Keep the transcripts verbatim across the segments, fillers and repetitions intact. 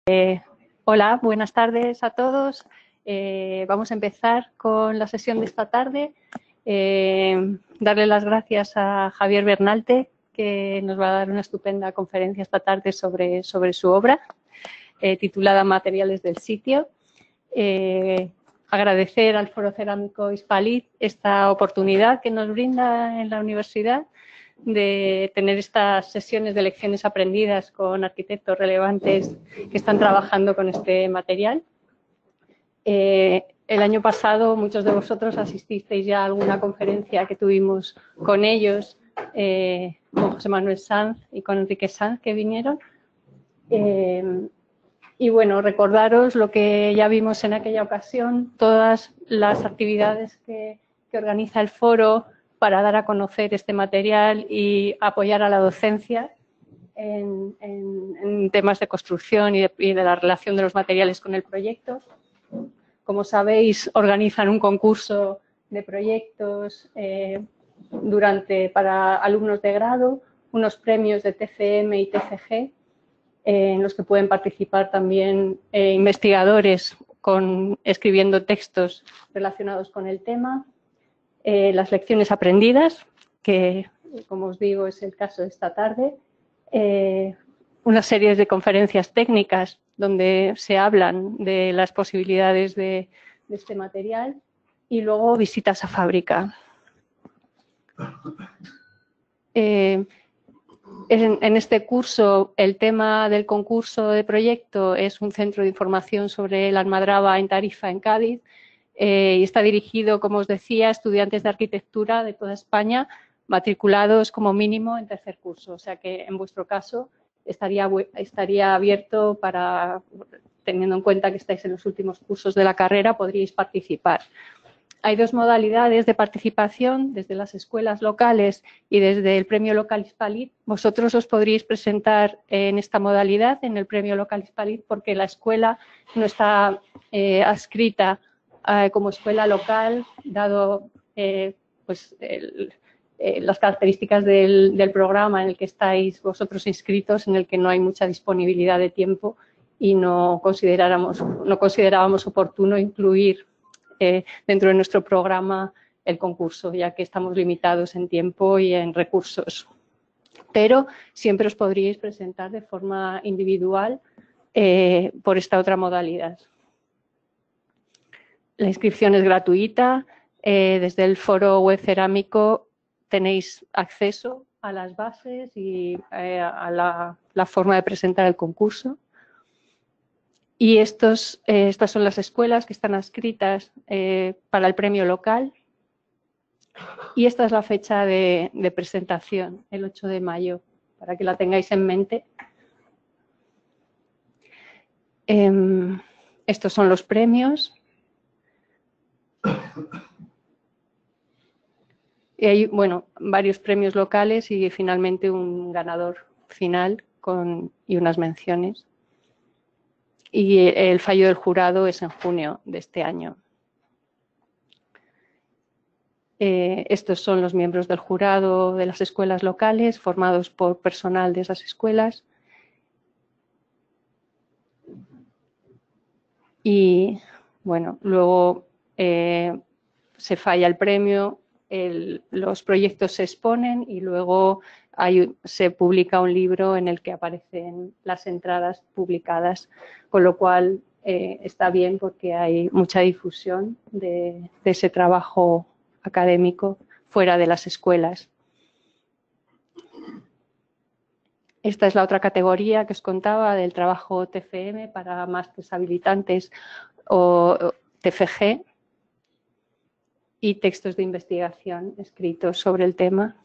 Eh, hola, buenas tardes a todos. Eh, vamos a empezar con la sesión de esta tarde. Eh, darle las gracias a Javier Bernalte, que nos va a dar una estupenda conferencia esta tarde sobre, sobre su obra, eh, titulada Materiales del sitio. Eh, agradecer al Foro Cerámico Hispalit esta oportunidad que nos brinda en la universidad de tener estas sesiones de lecciones aprendidas con arquitectos relevantes que están trabajando con este material. Eh, el año pasado muchos de vosotros asististeis ya a alguna conferencia que tuvimos con ellos, eh, con José Manuel Sanz y con Enrique Sanz, que vinieron. Eh, y bueno, recordaros lo que ya vimos en aquella ocasión, todas las actividades que, que organiza el foro para dar a conocer este material y apoyar a la docencia en, en, en temas de construcción y de, y de la relación de los materiales con el proyecto. Como sabéis, organizan un concurso de proyectos eh, durante, para alumnos de grado, unos premios de T C M y T C G, en los que pueden participar también eh, investigadores con, escribiendo textos relacionados con el tema, eh, las lecciones aprendidas, que como os digo es el caso de esta tarde, eh, una serie de conferencias técnicas donde se hablan de las posibilidades de, de este material y luego visitas a fábrica. Eh, En, en este curso, el tema del concurso de proyecto es un centro de información sobre la almadraba en Tarifa, en Cádiz, eh, y está dirigido, como os decía, a estudiantes de arquitectura de toda España, matriculados como mínimo en tercer curso. O sea que, en vuestro caso, estaría, estaría abierto para, teniendo en cuenta que estáis en los últimos cursos de la carrera, podríais participar. Hay dos modalidades de participación, desde las escuelas locales y desde el Premio Local Hispalit. Vosotros os podríais presentar en esta modalidad, en el Premio Local Hispalit, porque la escuela no está eh, adscrita eh, como escuela local, dado eh, pues, el, eh, las características del, del programa en el que estáis vosotros inscritos, en el que no hay mucha disponibilidad de tiempo y no consideráramos, no considerábamos oportuno incluir Eh, dentro de nuestro programa el concurso, ya que estamos limitados en tiempo y en recursos. Pero siempre os podríais presentar de forma individual eh, por esta otra modalidad. La inscripción es gratuita. Eh, desde el foro web cerámico tenéis acceso a las bases y eh, a la, la forma de presentar el concurso. Y estos, eh, estas son las escuelas que están adscritas eh, para el premio local. Y esta es la fecha de, de presentación, el ocho de mayo, para que la tengáis en mente. Eh, estos son los premios. Y hay, bueno, varios premios locales y finalmente un ganador final con, y unas menciones. Y el fallo del jurado es en junio de este año. Eh, estos son los miembros del jurado de las escuelas locales, formados por personal de esas escuelas. Y, bueno, luego eh, se falla el premio, el, los proyectos se exponen y luego hay, se publica un libro en el que aparecen las entradas publicadas, con lo cual eh, está bien porque hay mucha difusión de, de ese trabajo académico fuera de las escuelas. Esta es la otra categoría que os contaba del trabajo T F M para másteres habilitantes o T F G y textos de investigación escritos sobre el tema.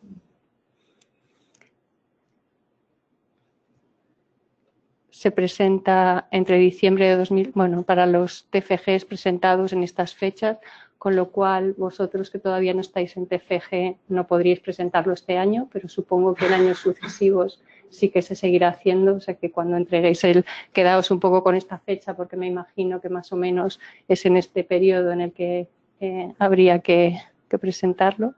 Se presenta entre diciembre de dos mil, bueno, para los T F Gs presentados en estas fechas, con lo cual vosotros que todavía no estáis en T F G no podríais presentarlo este año, pero supongo que en años sucesivos sí que se seguirá haciendo, o sea que cuando entreguéis el, quedaos un poco con esta fecha porque me imagino que más o menos es en este periodo en el que eh, habría que, que presentarlo.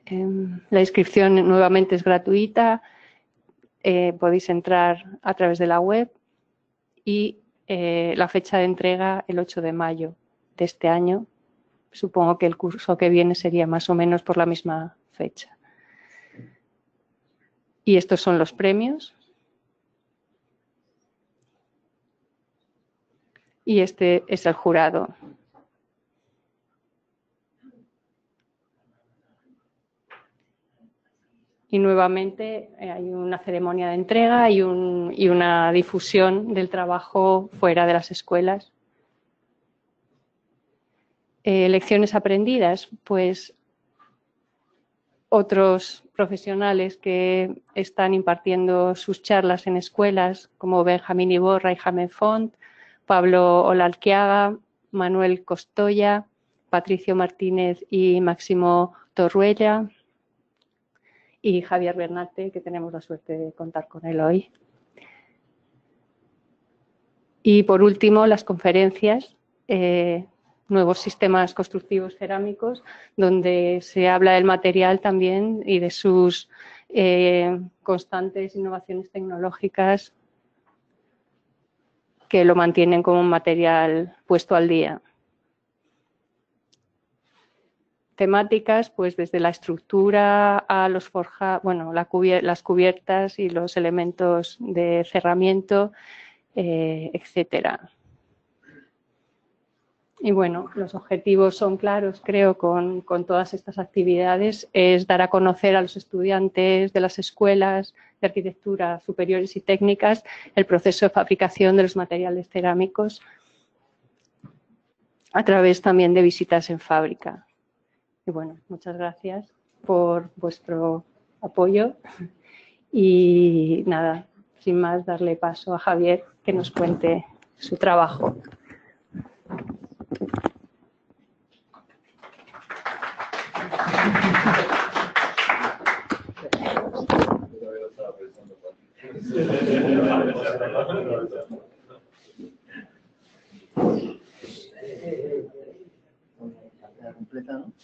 Eh, la inscripción nuevamente es gratuita, eh, podéis entrar a través de la web y eh, la fecha de entrega el ocho de mayo de este año. Supongo que el curso que viene sería más o menos por la misma fecha. Y estos son los premios. Y este es el jurado. Y nuevamente eh, hay una ceremonia de entrega y, un, y una difusión del trabajo fuera de las escuelas. Eh, lecciones aprendidas, pues otros profesionales que están impartiendo sus charlas en escuelas, como Benjamín Iborra y Jaime Font, Pablo Olalquiaga, Manuel Costoya, Patricio Martínez y Máximo Torruella, y Javier Bernalte, que tenemos la suerte de contar con él hoy. Y por último, las conferencias, eh, nuevos sistemas constructivos cerámicos, donde se habla del material también y de sus eh, constantes innovaciones tecnológicas que lo mantienen como un material puesto al día. Temáticas, pues desde la estructura a los forja, bueno, la cubier las cubiertas y los elementos de cerramiento, eh, etcétera. Y bueno, los objetivos son claros, creo, con, con todas estas actividades, es dar a conocer a los estudiantes de las escuelas de arquitectura superiores y técnicas el proceso de fabricación de los materiales cerámicos a través también de visitas en fábrica. Y bueno, muchas gracias por vuestro apoyo y nada, sin más, darle paso a Javier que nos cuente su trabajo. Completa, ¿no?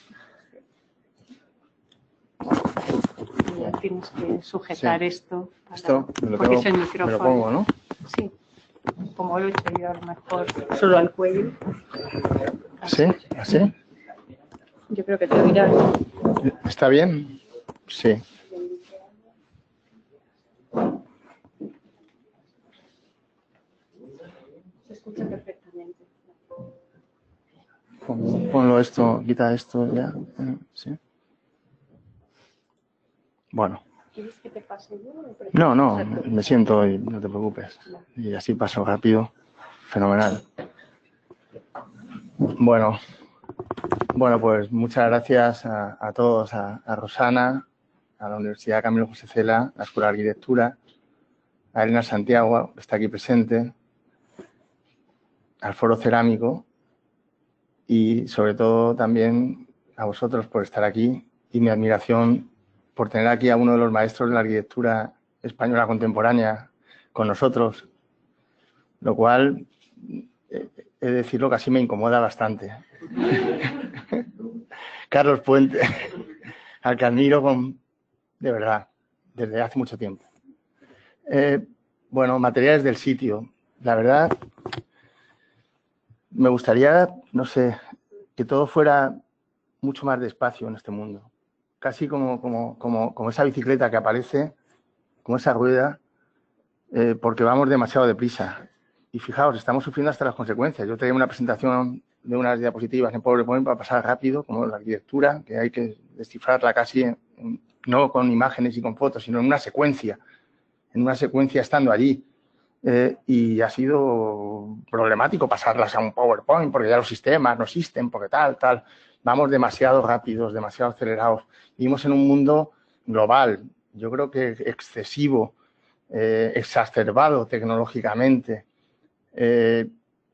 Tienes que sujetar sí. esto. Para, esto me lo, porque tengo, es el micrófono. Me lo pongo, ¿no? Sí. Como lo he hecho yo, a lo mejor solo al cuello. ¿Sí? ¿Así? Yo creo que te oirás. ¿Está bien? Sí. Se escucha perfectamente. Pon, ponlo esto, quita esto ya. ¿Sí? Bueno. ¿Quieres que te pase yo? No, no, me siento y no te preocupes. Y así paso rápido. Fenomenal. Bueno, bueno, pues muchas gracias a, a todos, a, a Rosana, a la Universidad Camilo José Cela, a la Escuela de Arquitectura, a Elena Santiago, que está aquí presente, al Foro Cerámico y sobre todo también a vosotros por estar aquí y mi admiración por tener aquí a uno de los maestros de la arquitectura española contemporánea con nosotros, lo cual, he de decirlo, casi me incomoda bastante. Carlos Puente, al que admiro con, de verdad, desde hace mucho tiempo. Eh, bueno, materiales del sitio. La verdad, me gustaría, no sé, que todo fuera mucho más despacio en este mundo. Casi como, como, como, como esa bicicleta que aparece, como esa rueda, eh, porque vamos demasiado deprisa. Y fijaos, estamos sufriendo hasta las consecuencias. Yo traía una presentación de unas diapositivas en PowerPoint para pasar rápido, como la arquitectura, que hay que descifrarla casi, en, en, no con imágenes y con fotos, sino en una secuencia, en una secuencia estando allí. Eh, y ha sido problemático pasarlas a un PowerPoint, porque ya los sistemas no existen, porque tal, tal. Vamos demasiado rápidos, demasiado acelerados. Vivimos en un mundo global, yo creo que excesivo, eh, exacerbado tecnológicamente, eh,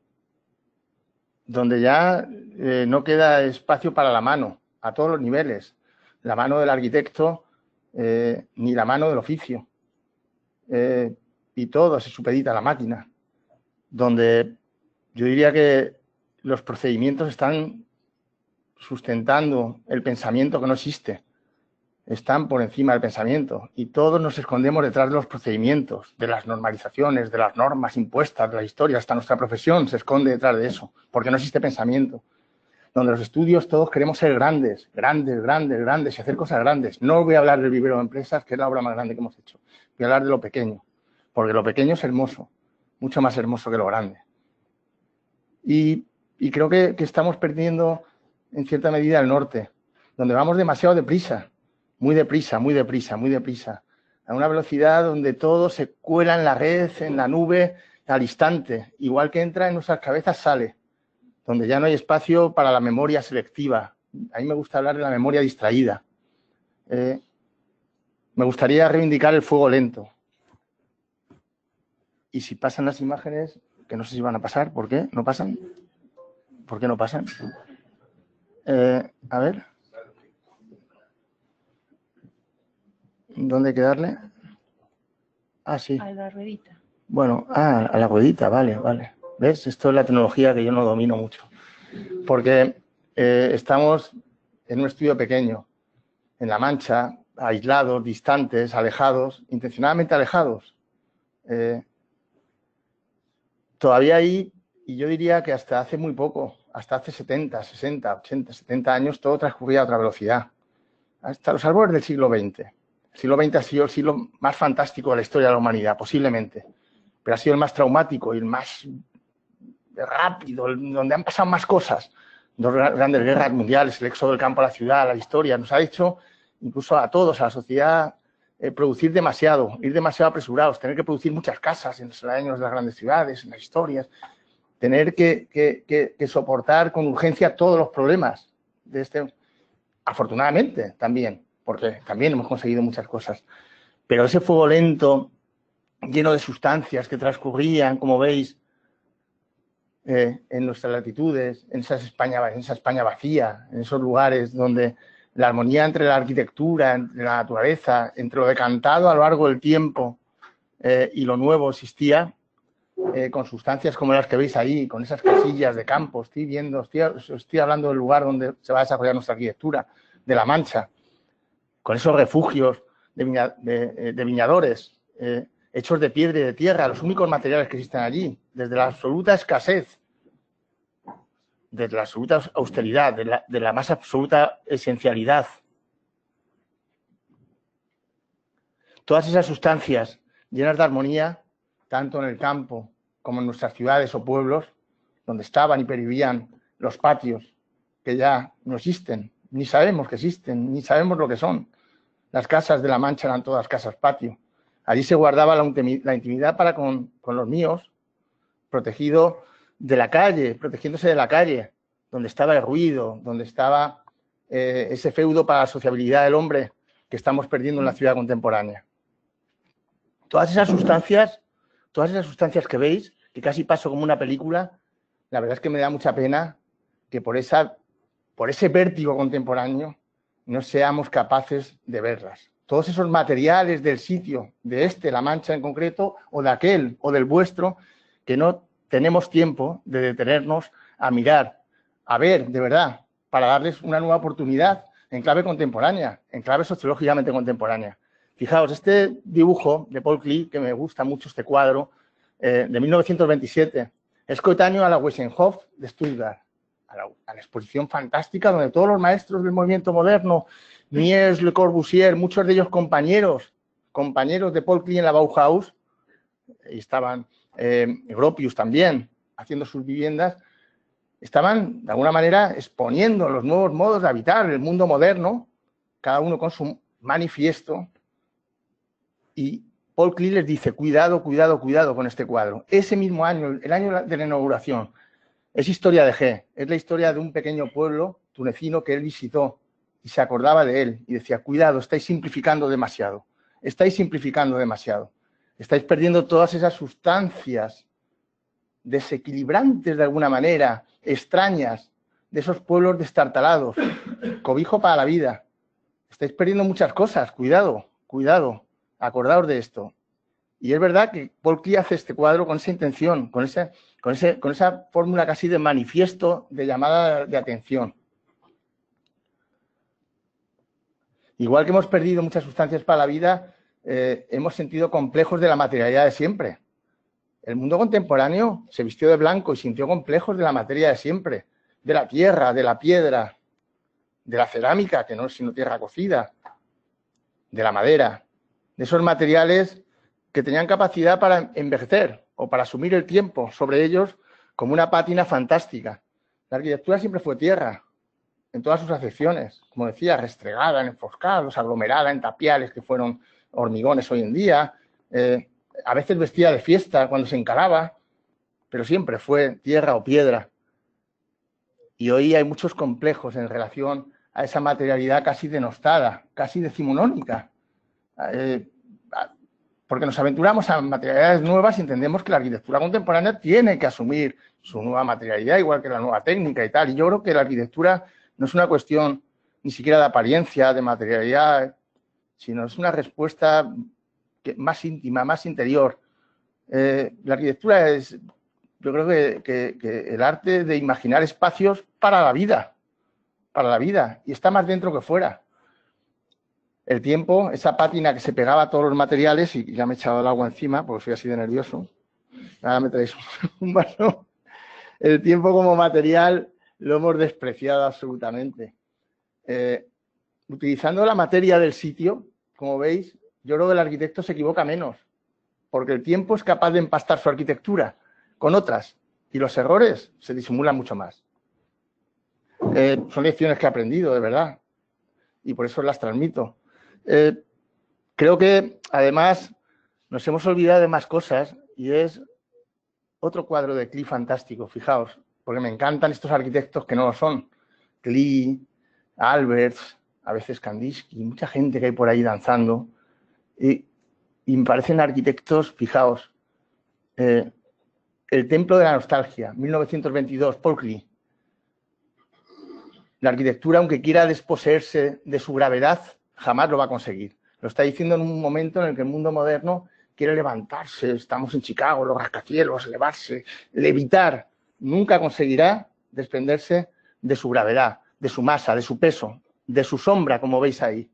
donde ya eh, no queda espacio para la mano, a todos los niveles. La mano del arquitecto, eh, ni la mano del oficio. Eh, y todo se supedita a la máquina, donde yo diría que los procedimientos están sustentando el pensamiento que no existe. están por encima del pensamiento y todos nos escondemos detrás de los procedimientos, de las normalizaciones, de las normas impuestas, de la historia, hasta nuestra profesión se esconde detrás de eso, porque no existe pensamiento. Donde los estudios todos queremos ser grandes, grandes, grandes, grandes y hacer cosas grandes. No voy a hablar del vivero de empresas, que es la obra más grande que hemos hecho. Voy a hablar de lo pequeño, porque lo pequeño es hermoso, mucho más hermoso que lo grande. Y, y creo que, que estamos perdiendo en cierta medida el norte, donde vamos demasiado deprisa. Muy deprisa, muy deprisa, muy deprisa. A una velocidad donde todo se cuela en la red, en la nube, al instante. Igual que entra en nuestras cabezas, sale. Donde ya no hay espacio para la memoria selectiva. A mí me gusta hablar de la memoria distraída. Eh, me gustaría reivindicar el fuego lento. Y si pasan las imágenes, que no sé si van a pasar, ¿por qué? ¿No pasan? ¿Por qué no pasan? Eh, a ver... ¿Dónde hay que darle? Ah, sí. A la ruedita. Bueno, ah, a la ruedita, vale, vale. ¿Ves? Esto es la tecnología que yo no domino mucho. Porque eh, estamos en un estudio pequeño, en La Mancha, aislados, distantes, alejados, intencionadamente alejados. Eh, todavía ahí, y yo diría que hasta hace muy poco, hasta hace setenta, sesenta, ochenta, setenta años, todo transcurría a otra velocidad. Hasta los albores del siglo veinte. El siglo veinte ha sido el siglo más fantástico de la historia de la humanidad, posiblemente. Pero ha sido el más traumático y el más rápido, donde han pasado más cosas. Dos grandes guerras mundiales, el éxodo del campo a la ciudad, la historia. Nos ha hecho, incluso a todos, a la sociedad, eh, producir demasiado, ir demasiado apresurados, tener que producir muchas casas en los años de las grandes ciudades, en las historias, tener que, que, que, que soportar con urgencia todos los problemas de este... Afortunadamente, también. Porque también hemos conseguido muchas cosas. Pero ese fuego lento, lleno de sustancias que transcurrían, como veis, eh, en nuestras latitudes, en, esas España, en esa España vacía, en esos lugares donde la armonía entre la arquitectura, entre la naturaleza, entre lo decantado a lo largo del tiempo eh, y lo nuevo existía, eh, con sustancias como las que veis ahí, con esas casillas de campo. Estoy viendo, estoy, estoy hablando del lugar donde se va a desarrollar nuestra arquitectura, de La Mancha, con esos refugios de, viña, de, de viñadores, eh, hechos de piedra y de tierra, los únicos materiales que existen allí, desde la absoluta escasez, desde la absoluta austeridad, de la, de la más absoluta esencialidad. Todas esas sustancias llenas de armonía, tanto en el campo como en nuestras ciudades o pueblos, donde estaban y pervivían los patios, que ya no existen, ni sabemos que existen, ni sabemos lo que son. Las casas de La Mancha eran todas casas patio. Allí se guardaba la, la intimidad para con, con los míos, protegido de la calle, protegiéndose de la calle, donde estaba el ruido, donde estaba eh, ese feudo para la sociabilidad del hombre que estamos perdiendo en la ciudad contemporánea. Todas esas sustancias, todas esas sustancias que veis, que casi paso como una película, la verdad es que me da mucha pena que por esa... por ese vértigo contemporáneo, no seamos capaces de verlas. Todos esos materiales del sitio, de este, La Mancha en concreto, o de aquel, o del vuestro, que no tenemos tiempo de detenernos a mirar, a ver, de verdad, para darles una nueva oportunidad en clave contemporánea, en clave sociológicamente contemporánea. Fijaos, este dibujo de Paul Klee, que me gusta mucho este cuadro, eh, de mil novecientos veintisiete, es coetáneo a la Wiesenhof de Stuttgart. A la, a la exposición fantástica donde todos los maestros del movimiento moderno, Mies, Le Corbusier, muchos de ellos compañeros, compañeros de Paul Klee en la Bauhaus, y estaban eh, Gropius también, haciendo sus viviendas, estaban de alguna manera exponiendo los nuevos modos de habitar el mundo moderno, cada uno con su manifiesto, y Paul Klee les dice, cuidado, cuidado, cuidado con este cuadro. Ese mismo año, el año de la inauguración, es historia de G, es la historia de un pequeño pueblo tunecino que él visitó y se acordaba de él y decía, cuidado, estáis simplificando demasiado, estáis simplificando demasiado, estáis perdiendo todas esas sustancias desequilibrantes de alguna manera, extrañas, de esos pueblos destartalados, cobijo para la vida, estáis perdiendo muchas cosas, cuidado, cuidado, acordaos de esto. Y es verdad que Paul Klee hace este cuadro con esa intención, con, ese, con, ese, con esa fórmula casi de manifiesto de llamada de atención. Igual que hemos perdido muchas sustancias para la vida, eh, hemos sentido complejos de la materialidad de siempre. El mundo contemporáneo se vistió de blanco y sintió complejos de la materia de siempre, de la tierra, de la piedra, de la cerámica, que no es sino tierra cocida, de la madera, de esos materiales que tenían capacidad para envejecer o para asumir el tiempo sobre ellos como una pátina fantástica. La arquitectura siempre fue tierra, en todas sus acepciones, como decía, restregada en enfoscados, aglomerada en tapiales que fueron hormigones hoy en día, eh, a veces vestida de fiesta cuando se encalaba, pero siempre fue tierra o piedra. Y hoy hay muchos complejos en relación a esa materialidad casi denostada, casi decimonónica, eh, porque nos aventuramos a materialidades nuevas y entendemos que la arquitectura contemporánea tiene que asumir su nueva materialidad, igual que la nueva técnica y tal. Y yo creo que la arquitectura no es una cuestión ni siquiera de apariencia, de materialidad, sino es una respuesta que, más íntima, más interior. Eh, la arquitectura es, yo creo que, que, que el arte de imaginar espacios para la vida, para la vida, y está más dentro que fuera. El tiempo, esa pátina que se pegaba a todos los materiales, y ya me he echado el agua encima porque soy así de nervioso. Ahora me traéis un vaso. El tiempo como material lo hemos despreciado absolutamente. Eh, utilizando la materia del sitio, como veis, yo creo que el arquitecto se equivoca menos, porque el tiempo es capaz de empastar su arquitectura con otras, y los errores se disimulan mucho más. Eh, son lecciones que he aprendido, de verdad, y por eso las transmito. Eh, creo que, además, nos hemos olvidado de más cosas, y es otro cuadro de Klee fantástico, fijaos, porque me encantan estos arquitectos que no lo son. Klee, Alberts, a veces Kandinsky, mucha gente que hay por ahí danzando, y, y me parecen arquitectos, fijaos, eh, El templo de la nostalgia, mil novecientos veintidós, Paul Klee. La arquitectura, aunque quiera desposeerse de su gravedad, jamás lo va a conseguir. Lo está diciendo en un momento en el que el mundo moderno quiere levantarse. Estamos en Chicago, los rascacielos, elevarse, levitar. Nunca conseguirá desprenderse de su gravedad, de su masa, de su peso, de su sombra, como veis ahí.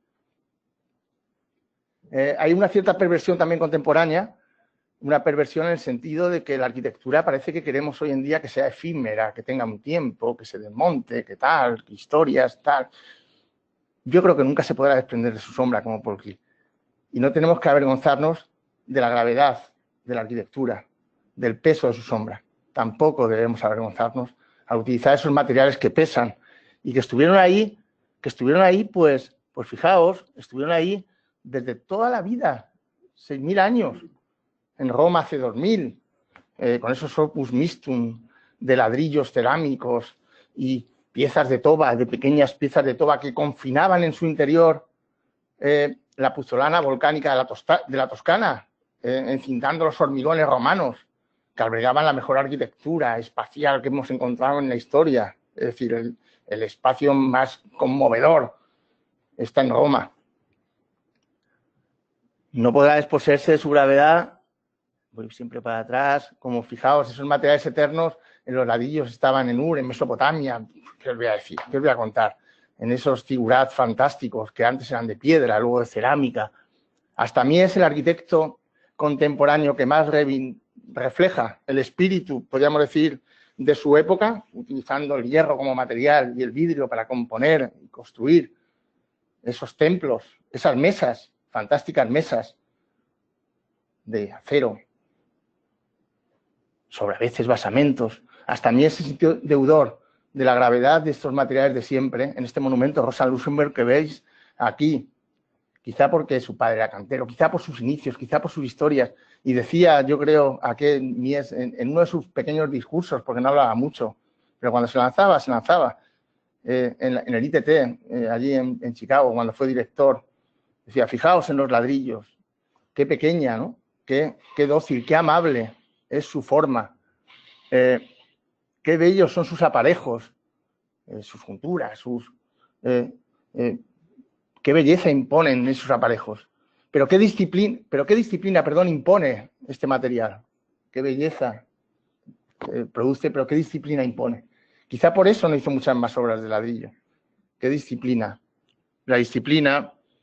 Eh, hay una cierta perversión también contemporánea, una perversión en el sentido de que la arquitectura parece que queremos hoy en día que sea efímera, que tenga un tiempo, que se desmonte, que tal, que historias, tal. Yo creo que nunca se podrá desprender de su sombra como Paul Klee. Y no tenemos que avergonzarnos de la gravedad de la arquitectura, del peso de su sombra. Tampoco debemos avergonzarnos al utilizar esos materiales que pesan y que estuvieron ahí, que estuvieron ahí, pues, pues fijaos, estuvieron ahí desde toda la vida, seis mil años. En Roma hace dos mil, eh, con esos opus mistum de ladrillos cerámicos y piezas de toba, de pequeñas piezas de toba que confinaban en su interior eh, la puzzolana volcánica de la, Tosta, de la Toscana, eh, encintando los hormigones romanos, que albergaban la mejor arquitectura espacial que hemos encontrado en la historia. Es decir, el, el espacio más conmovedor está en Roma. No podrá desposeerse de su gravedad. Voy siempre para atrás, como fijaos, esos materiales eternos en los ladrillos estaban en Ur, en Mesopotamia. ¿Qué os voy a decir? ¿Qué os voy a contar? En esos figurat fantásticos que antes eran de piedra, luego de cerámica. Hasta a mí es el arquitecto contemporáneo que más refleja el espíritu, podríamos decir, de su época, utilizando el hierro como material y el vidrio para componer y construir esos templos, esas mesas, fantásticas mesas de acero, sobre a veces basamentos. Hasta a mí ese sitio deudor de la gravedad de estos materiales de siempre, en este monumento Rosa Luxemburg que veis aquí, quizá porque su padre era cantero, quizá por sus inicios, quizá por sus historias. Y decía, yo creo, aquel Mies, en, en uno de sus pequeños discursos, porque no hablaba mucho, pero cuando se lanzaba, se lanzaba, eh, en, en el I T T, eh, allí en, en Chicago, cuando fue director, decía, fijaos en los ladrillos, qué pequeña, ¿no? Qué, qué dócil, qué amable es su forma, eh, qué bellos son sus aparejos, eh, sus junturas, sus, eh, eh, qué belleza imponen esos aparejos. Pero qué disciplina, pero qué disciplina, perdón, impone este material. Qué belleza eh, produce, pero qué disciplina impone. Quizá por eso no hizo muchas más obras de ladrillo. Qué disciplina. La disciplina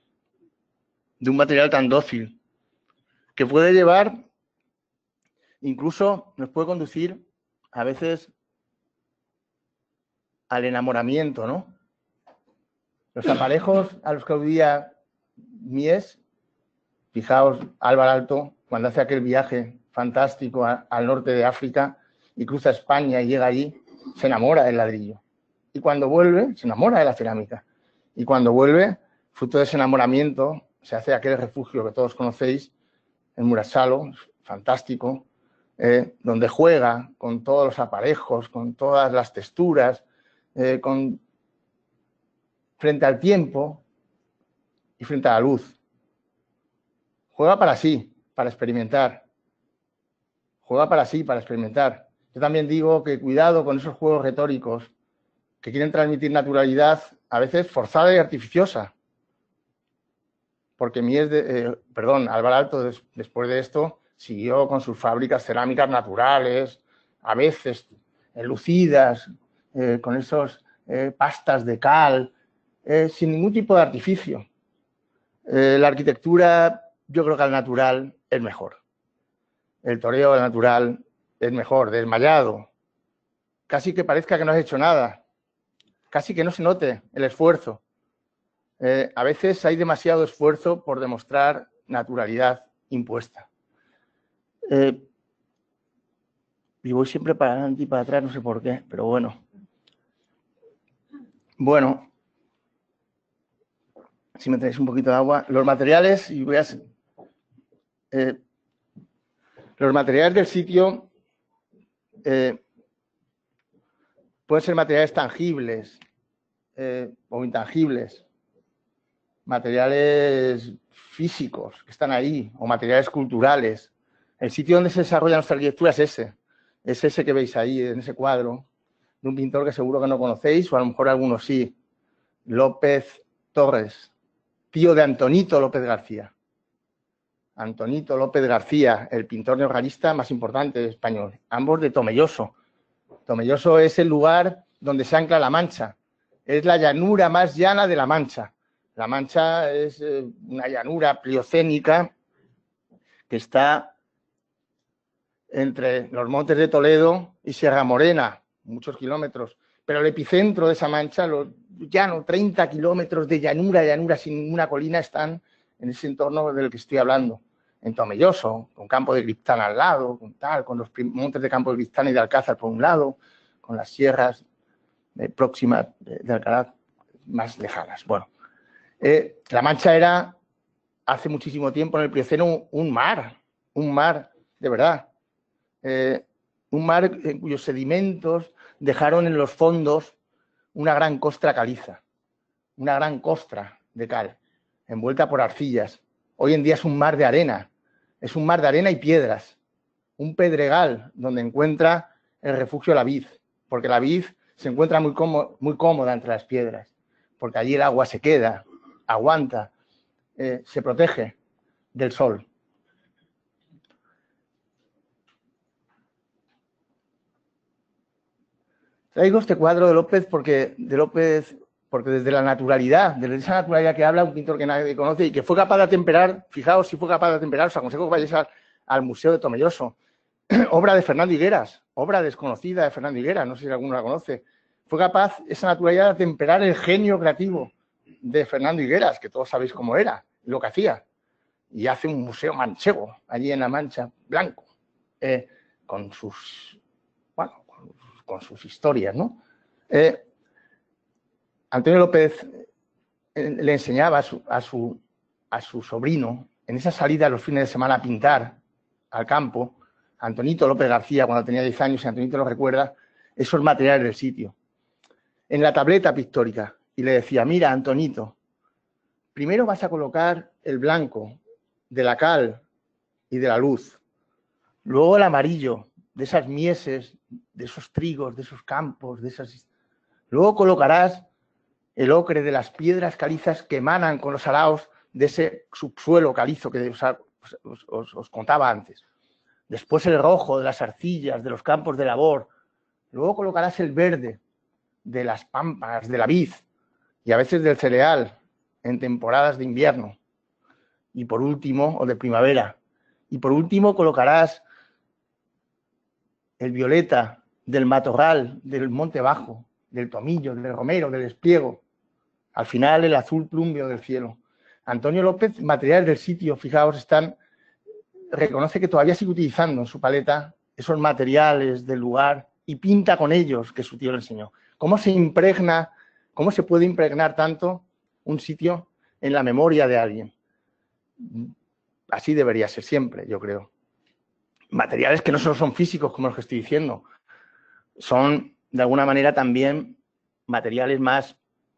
de un material tan dócil, que puede llevar, incluso nos puede conducir a veces al enamoramiento, ¿no? Los aparejos a los que aludía Mies, fijaos, Álvaro Alto, cuando hace aquel viaje fantástico a, al norte de África y cruza España y llega allí, se enamora del ladrillo. Y cuando vuelve, se enamora de la cerámica. Y cuando vuelve, fruto de ese enamoramiento, se hace aquel refugio que todos conocéis, en Murasalo, fantástico, eh, donde juega con todos los aparejos, con todas las texturas, eh, con, frente al tiempo y frente a la luz. Juega para sí, para experimentar. Juega para sí, para experimentar. Yo también digo que cuidado con esos juegos retóricos que quieren transmitir naturalidad, a veces forzada y artificiosa. Porque Mies, de, eh, perdón, Álvaro Alto, des, después de esto, siguió con sus fábricas cerámicas naturales, a veces enlucidas, eh, con esos eh, pastas de cal, eh, sin ningún tipo de artificio. Eh, la arquitectura, yo creo que al natural es mejor. El toreo al natural es mejor, desmayado. Casi que parezca que no has hecho nada. Casi que no se note el esfuerzo. Eh, a veces hay demasiado esfuerzo por demostrar naturalidad impuesta. Eh, y voy siempre para adelante y para atrás, no sé por qué, pero bueno. Bueno, si me traéis un poquito de agua. Los materiales, y voy a... Eh, los materiales del sitio eh, pueden ser materiales tangibles eh, o intangibles, materiales físicos que están ahí, o materiales culturales. El sitio donde se desarrolla nuestra arquitectura es ese, es ese que veis ahí, en ese cuadro, de un pintor que seguro que no conocéis, o a lo mejor algunos sí, López Torres, tío de Antonito López García. Antonito López García, el pintor neorrealista más importante español, ambos de Tomelloso. Tomelloso es el lugar donde se ancla La Mancha, es la llanura más llana de La Mancha. La Mancha es eh, una llanura pliocénica que está entre los montes de Toledo y Sierra Morena, muchos kilómetros, pero el epicentro de esa mancha, los llanos, treinta kilómetros de llanura, llanura sin ninguna colina, están en ese entorno del que estoy hablando, en Tomelloso, con Campo de Criptana al lado, con tal, con los montes de Campo de Criptana y de Alcázar por un lado, con las sierras eh, próximas de, de Alcalá más lejanas. Bueno, eh, La Mancha era hace muchísimo tiempo en el Plioceno un mar, un mar de verdad. Eh, un mar en cuyos sedimentos dejaron en los fondos una gran costra caliza, una gran costra de cal, envuelta por arcillas. Hoy en día es un mar de arena, es un mar de arena y piedras, un pedregal donde encuentra el refugio la vid, porque la vid se encuentra muy cómoda, muy cómoda entre las piedras, porque allí el agua se queda, aguanta, eh, se protege del sol. Traigo este cuadro de López porque, de López porque desde la naturalidad, desde esa naturalidad que habla un pintor que nadie conoce y que fue capaz de atemperar, fijaos si fue capaz de atemperar, os aconsejo que vayáis al, al Museo de Tomelloso, obra de Fernando Higueras, obra desconocida de Fernando Higueras, no sé si alguno la conoce, fue capaz esa naturalidad de atemperar el genio creativo de Fernando Higueras, que todos sabéis cómo era, lo que hacía, y hace un museo manchego, allí en La Mancha, blanco, eh, con sus, bueno, con, con sus historias, ¿no? Eh, Antonio López le enseñaba a su, a, su, a su sobrino, en esa salida los fines de semana a pintar al campo, Antonito López García, cuando tenía diez años, y Antonito lo recuerda, esos materiales del sitio, en la tableta pictórica, y le decía, mira, Antonito, primero vas a colocar el blanco de la cal y de la luz, luego el amarillo de esas mieses, de esos trigos, de esos campos, de esas... Luego colocarás el ocre de las piedras calizas que emanan con los araos de ese subsuelo calizo que os, os, os, os contaba antes. Después el rojo de las arcillas, de los campos de labor. Luego colocarás el verde de las pampas, de la vid y a veces del cereal en temporadas de invierno. y por último, o de primavera, y por último colocarás el violeta del matorral, del monte bajo, del tomillo, del romero, del espliego. Al final, el azul plumbeo del cielo. Antonio López, materiales del sitio, fijaos, están, reconoce que todavía sigue utilizando en su paleta esos materiales del lugar y pinta con ellos que su tío le enseñó. ¿Cómo se impregna, cómo se puede impregnar tanto un sitio en la memoria de alguien? Así debería ser siempre, yo creo. Materiales que no solo son físicos, como los que estoy diciendo, son, de alguna manera, también materiales más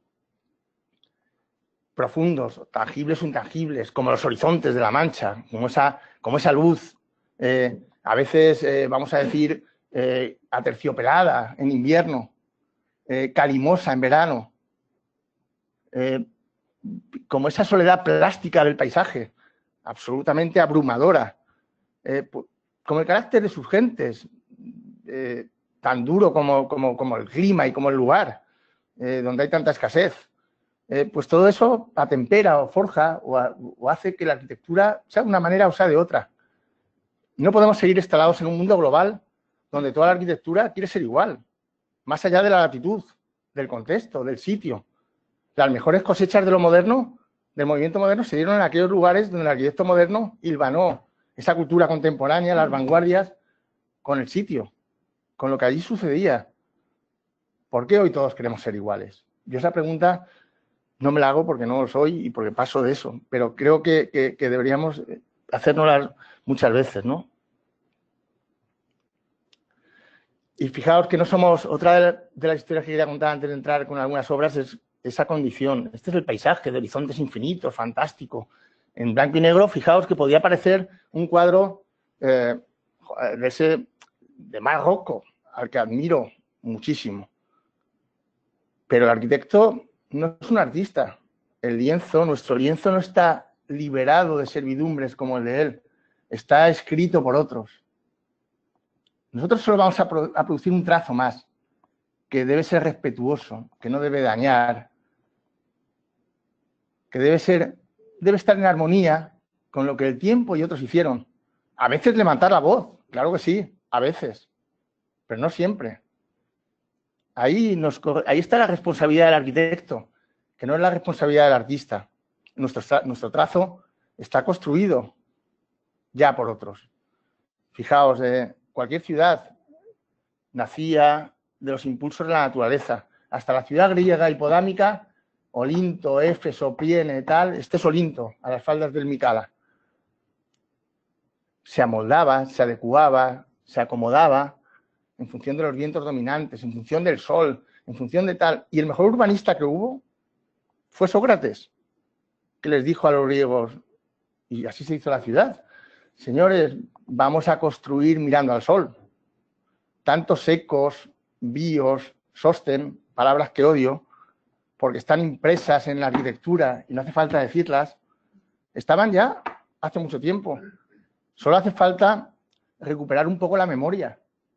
profundos, tangibles o intangibles, como los horizontes de la Mancha, como esa, como esa luz, eh, a veces, eh, vamos a decir, eh, aterciopelada en invierno, eh, calimosa en verano, eh, como esa soledad plástica del paisaje, absolutamente abrumadora, eh, como el carácter de sus gentes, eh, tan duro como, como, como el clima y como el lugar, eh, donde hay tanta escasez. Eh, pues todo eso atempera o forja o, a, o hace que la arquitectura sea de una manera o sea de otra. No podemos seguir instalados en un mundo global donde toda la arquitectura quiere ser igual, más allá de la latitud, del contexto, del sitio. Las mejores cosechas de lo moderno, del movimiento moderno, se dieron en aquellos lugares donde el arquitecto moderno hilvanó esa cultura contemporánea, las vanguardias, con el sitio, con lo que allí sucedía. ¿Por qué hoy todos queremos ser iguales? Yo esa pregunta no me la hago porque no lo soy y porque paso de eso, pero creo que, que, que deberíamos hacérnoslas muchas veces, ¿no? Y fijaos que no somos, otra de las historias que quería contar antes de entrar con algunas obras es esa condición. Este es el paisaje de horizontes infinitos, fantástico. En blanco y negro, fijaos que podía parecer un cuadro eh, de ese de Marroco, al que admiro muchísimo. Pero el arquitecto no es un artista. El lienzo, nuestro lienzo no está liberado de servidumbres como el de él. Está escrito por otros. Nosotros solo vamos a, pro a producir un trazo más, que debe ser respetuoso, que no debe dañar, que debe ser, debe estar en armonía con lo que el tiempo y otros hicieron. A veces levantar la voz, claro que sí, a veces, pero no siempre. Ahí, nos, ahí está la responsabilidad del arquitecto, que no es la responsabilidad del artista. Nuestro, nuestro trazo está construido ya por otros. Fijaos, eh, cualquier ciudad nacía de los impulsos de la naturaleza. Hasta la ciudad griega hipodámica, Olinto, Éfeso, Priene, tal, este es Olinto, a las faldas del Micala. Se amoldaba, se adecuaba, se acomodaba en función de los vientos dominantes, en función del sol, en función de tal. Y el mejor urbanista que hubo fue Sócrates, que les dijo a los griegos, y así se hizo la ciudad, señores, vamos a construir mirando al sol. Tantos ecos, bios, sosten, palabras que odio, porque están impresas en la arquitectura y no hace falta decirlas, estaban ya hace mucho tiempo. Solo hace falta recuperar un poco la memoria.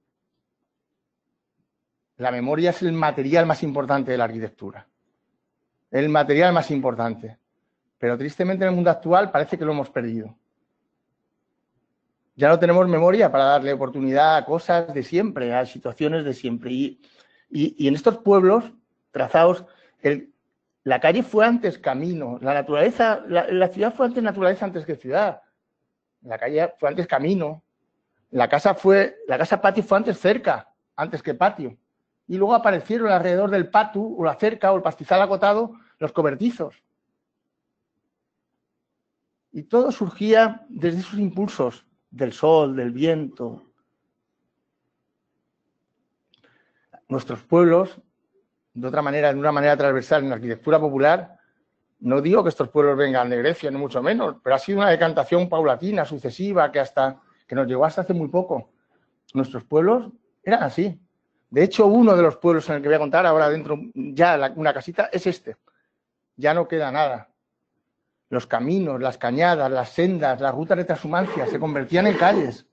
La memoria es el material más importante de la arquitectura. El material más importante. Pero tristemente en el mundo actual parece que lo hemos perdido. Ya no tenemos memoria para darle oportunidad a cosas de siempre, a situaciones de siempre. Y, y, y en estos pueblos trazados, el, la calle fue antes camino, la naturaleza, la, la ciudad fue antes naturaleza antes que ciudad. La calle fue antes camino, la casa fue, la casa patio fue antes cerca, antes que patio. Y luego aparecieron alrededor del patio, o la cerca, o el pastizal acotado, los cobertizos. Y todo surgía desde esos impulsos del sol, del viento. Nuestros pueblos, de otra manera, de una manera transversal en la arquitectura popular, no digo que estos pueblos vengan de Grecia, ni mucho menos, pero ha sido una decantación paulatina, sucesiva, que hasta que nos llegó hasta hace muy poco. Nuestros pueblos eran así. De hecho, uno de los pueblos en el que voy a contar ahora dentro, ya una casita, es este. Ya no queda nada. Los caminos, las cañadas, las sendas, las rutas de transhumancia se convertían en calles.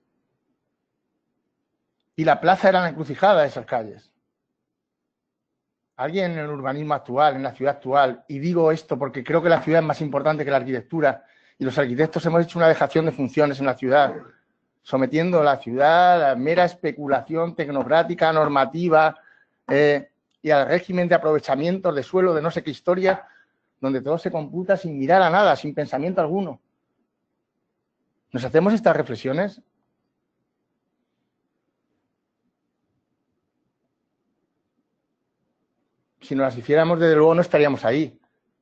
Y la plaza era la encrucijada de esas calles. Alguien en el urbanismo actual, en la ciudad actual, y digo esto porque creo que la ciudad es más importante que la arquitectura Y los arquitectos hemos hecho una dejación de funciones en la ciudad, sometiendo la ciudad a la mera especulación tecnocrática, normativa eh, y al régimen de aprovechamiento de suelo de no sé qué historia, donde todo se computa sin mirar a nada, sin pensamiento alguno. ¿Nos hacemos estas reflexiones? Si nos las hiciéramos, desde luego no estaríamos ahí.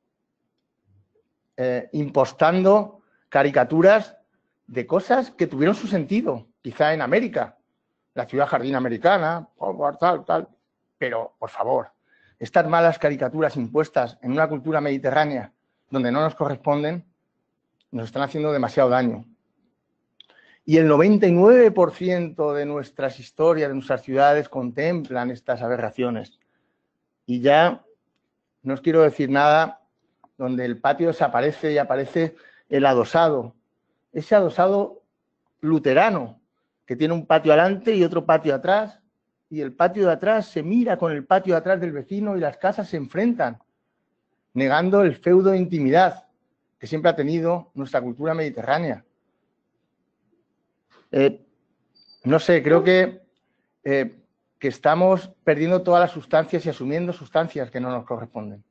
Eh, impostando caricaturas de cosas que tuvieron su sentido, quizá en América, la ciudad jardín americana, tal, tal. Pero, por favor, estas malas caricaturas impuestas en una cultura mediterránea donde no nos corresponden, nos están haciendo demasiado daño. Y el noventa y nueve por ciento de nuestras historias, de nuestras ciudades, contemplan estas aberraciones. Y ya no os quiero decir nada donde el patio desaparece y aparece el adosado. Ese adosado luterano, que tiene un patio adelante y otro patio atrás, y el patio de atrás se mira con el patio de atrás del vecino y las casas se enfrentan, negando el feudo de intimidad que siempre ha tenido nuestra cultura mediterránea. Eh, no sé, creo que, eh, que estamos perdiendo todas las sustancias y asumiendo sustancias que no nos corresponden.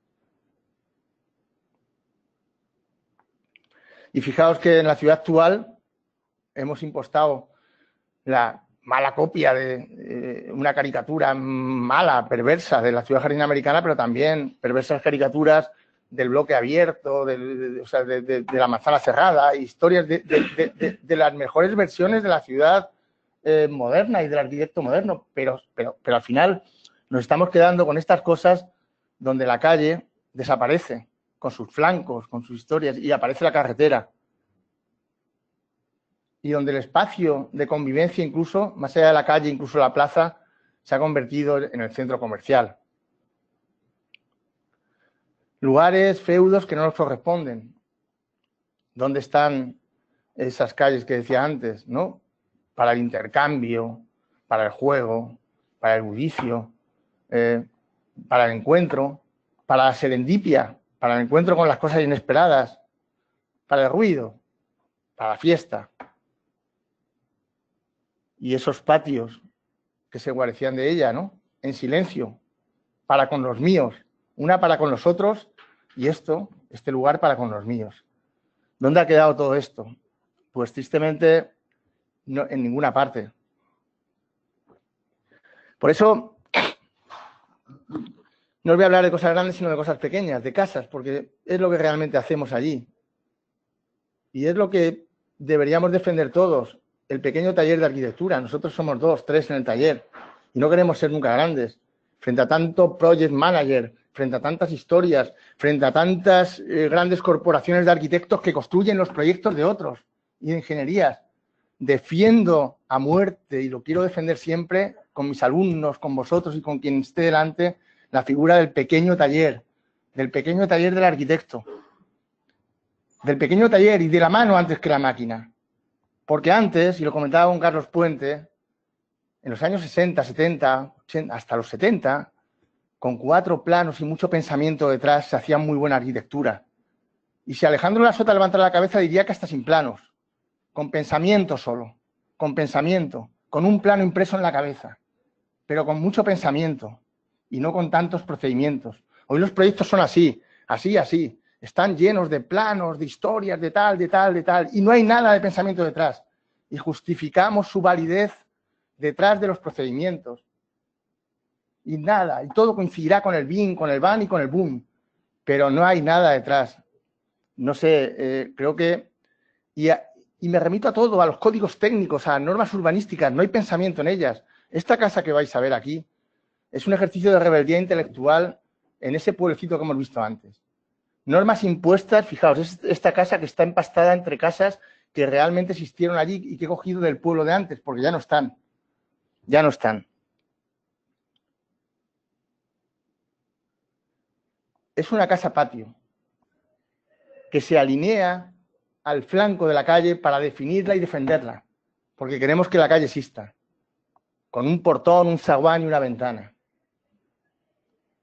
Y fijaos que en la ciudad actual hemos impostado la mala copia de eh, una caricatura mala, perversa de la ciudad jardín americana, pero también perversas caricaturas del bloque abierto, de, de, de, o sea, de, de, de la manzana cerrada, historias de, de, de, de, de las mejores versiones de la ciudad eh, moderna y del arquitecto moderno, pero, pero, pero al final nos estamos quedando con estas cosas donde la calle desaparece, con sus flancos, con sus historias, y aparece la carretera. Y donde el espacio de convivencia, incluso, más allá de la calle, incluso la plaza, se ha convertido en el centro comercial. Lugares, feudos que no nos corresponden. ¿Dónde están esas calles que decía antes, no? Para el intercambio, para el juego, para el bullicio, eh, para el encuentro, para la serendipia, para el encuentro con las cosas inesperadas, para el ruido, para la fiesta. Y esos patios que se guarecían de ella, ¿no? En silencio, para con los míos, una para con los otros y esto, este lugar para con los míos. ¿Dónde ha quedado todo esto? Pues tristemente no, en ninguna parte. Por eso no os voy a hablar de cosas grandes, sino de cosas pequeñas, de casas, porque es lo que realmente hacemos allí. Y es lo que deberíamos defender todos, el pequeño taller de arquitectura. Nosotros somos dos, tres en el taller y no queremos ser nunca grandes. Frente a tanto project manager, frente a tantas historias, frente a tantas eh, grandes corporaciones de arquitectos que construyen los proyectos de otros y de ingenierías, defiendo a muerte, y lo quiero defender siempre con mis alumnos, con vosotros y con quien esté delante, la figura del pequeño taller, del pequeño taller del arquitecto, del pequeño taller y de la mano antes que la máquina. Porque antes, y lo comentaba con Carlos Puente, en los años sesenta, setenta, ochenta, hasta los setenta, con cuatro planos y mucho pensamiento detrás, se hacía muy buena arquitectura. Y si Alejandro Lasota levantara la cabeza, diría que hasta sin planos, con pensamiento solo, con pensamiento, con un plano impreso en la cabeza, pero con mucho pensamiento y no con tantos procedimientos. Hoy los proyectos son así, así, así. Están llenos de planos, de historias, de tal, de tal, de tal, y no hay nada de pensamiento detrás. Y justificamos su validez detrás de los procedimientos. Y nada, y todo coincidirá con el bin, con el ban y con el boom, pero no hay nada detrás. No sé, eh, creo que... Y, a, y me remito a todo, a los códigos técnicos, a normas urbanísticas, no hay pensamiento en ellas. Esta casa que vais a ver aquí es un ejercicio de rebeldía intelectual en ese pueblecito que hemos visto antes. Normas impuestas, fijaos, es esta casa que está empastada entre casas que realmente existieron allí y que he cogido del pueblo de antes, porque ya no están, ya no están. Es una casa patio que se alinea al flanco de la calle para definirla y defenderla, porque queremos que la calle exista, con un portón, un zaguán y una ventana.